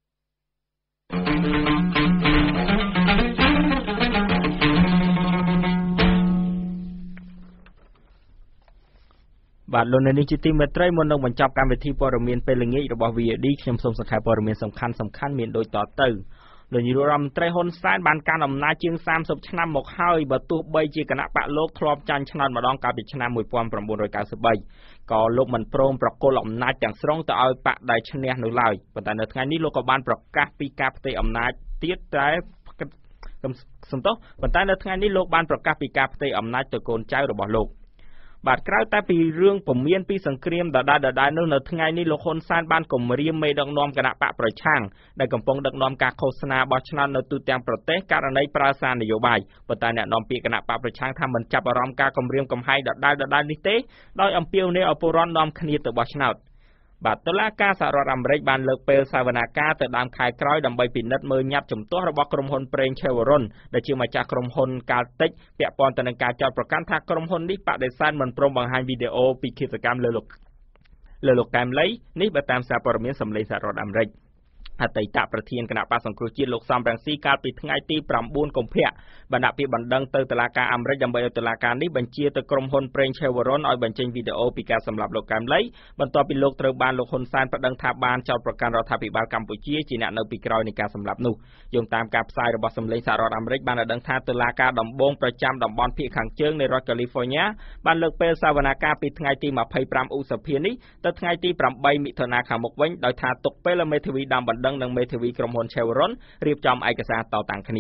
បាទលោកនាងជាទីមេត្រីមុននឹងបញ្ចប់កម្មវិធីព័ត៌មានពេលល្ងាចរបស់ VOD ខ្ញុំសូមសង្ខេបព័ត៌មានសំខាន់មានដូចតទៅលោកនាយរដ្ឋមន្ត្រីហ៊ុនសែនបានកាន់អំណាចជាង30ឆ្នាំមកហើយបើទោះបីជាគណៈបកលោកធ្លាប់ចាញ់ឆ្នោតម្ដងកាលពីឆ្នាំ1993ក៏លោកមិនព្រមប្រគល់អំណាចទាំងស្រុងទៅឲ្យបកដែលឈ្នះនោះឡើយប៉ុន្តែនៅថ្ងៃនេះលោកក៏បានប្រកាសពីការផ្ទេរអំណាចទៀតតែប៉ុន្តែនៅថ្ងៃនេះលោកបានប្រកាសពីការផ្ទេរអំណាចទៅកូនចៅរបស់លោកបាទក្រៅតែពីរឿងពមៀនពីសង្គ្រាមដដែលនោះនៅថ្ងៃនេះលោកហ៊ុនសែនបានគម្រាមមេដឹកនាំគណៈបកប្រឆាំងដែលកំពុងដឹកនាំការឃោសនាបោះឆ្នោតនៅទូទាំងប្រទេសករណីប្រើសារនយោបាយប៉ុន្តែអ្នកនាំពាក្យគណៈបកប្រឆាំងថាមិនចាប់អារម្មណ៍ការគម្រាមកំហែងដដែលនេះទេដោយអំពាវនាវឲ្យពលរដ្ឋនាំគ្នាទៅបោះឆ្នោតបាទតុលាការសហរដ្ឋអាមេរិកបានលើកពេលសវនាការទៅដើមខែក្រោយដើម្បីពិនិត្យមើលញត្តិជំទាស់របស់ក្រុមហ៊ុនប្រេងឆេវរុនដែលជាម្ចាស់ក្រុមហ៊ុនកាល់តិចពាក់ព័ន្ធទៅនឹងការចោទប្រកាន់ថាក្រុមហ៊ុននេះបដិសេធមិនព្រមបង្ហាញវីដេអូពីឃាតកម្មលើលោកកែមលីនេះបើតាមសារព័ត៌មានសម្លេងសហរដ្ឋអាមេរិកអតីតប្រធានគណៈបក្សសង្គ្រោះជាតិលោកសំរងស៊ីកាលពីថ្ងៃទី9កុម្ភៈបានដាក់ពាក្យបណ្ដឹងទៅតុលាការអាមេរិកដើម្បីឲ្យតុលាការនេះបញ្ជាទៅក្រុមហ៊ុនប្រេងឆេវរុនឲ្យបញ្ចេញវីដេអូពីការសម្លាប់លោកកែមលីបន្ទាប់ពីលោកត្រូវបានលោកហ៊ុនសែនប្តឹងថាបានចោទប្រកាន់រដ្ឋាភិបាលកម្ពុជាជាអ្នកនៅពីក្រោយនៃការសម្លាប់នោះយោងតាមការផ្សាយរបស់សម្លេងសហរដ្ឋអាមេរិកបានឲ្យដឹងថាតុលាការដំបងប្រចាំតំបន់ភាគខាងជើងនៃរដ្ឋកាលីហ្វ័រញ៉ាបានលើកពេលសវនាការពីថ្ងៃទី25ឧសភានេះទៅថ្ងៃទី8មិថុនាខាងមុខវិញដោយថាទុកពេលមេធាវីដើមបណ្ដឹងនិងមេធាវីក្រុមហ៊ុន Chevron រៀបចំឯកសារតតាំងគ្នា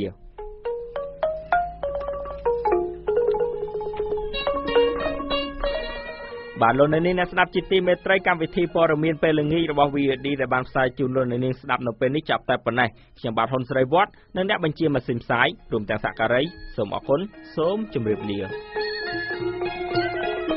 បាទលោកនាងអ្នកស្ដាប់ជាទីមេត្រីកម្មវិធីព័ត៌មានពេលល្ងាចរបស់ VOD ដែលបានផ្សាយជូនលោកនាងស្ដាប់នៅពេលនេះចាប់តែប៉ុណ្ណេះខ្ញុំបាទហ៊ុនស្រីវត្តនិងអ្នកបញ្ជាម៉ាស៊ីនផ្សាយរួមទាំងសក្ការីសូមអរគុណសូមជម្រាបលា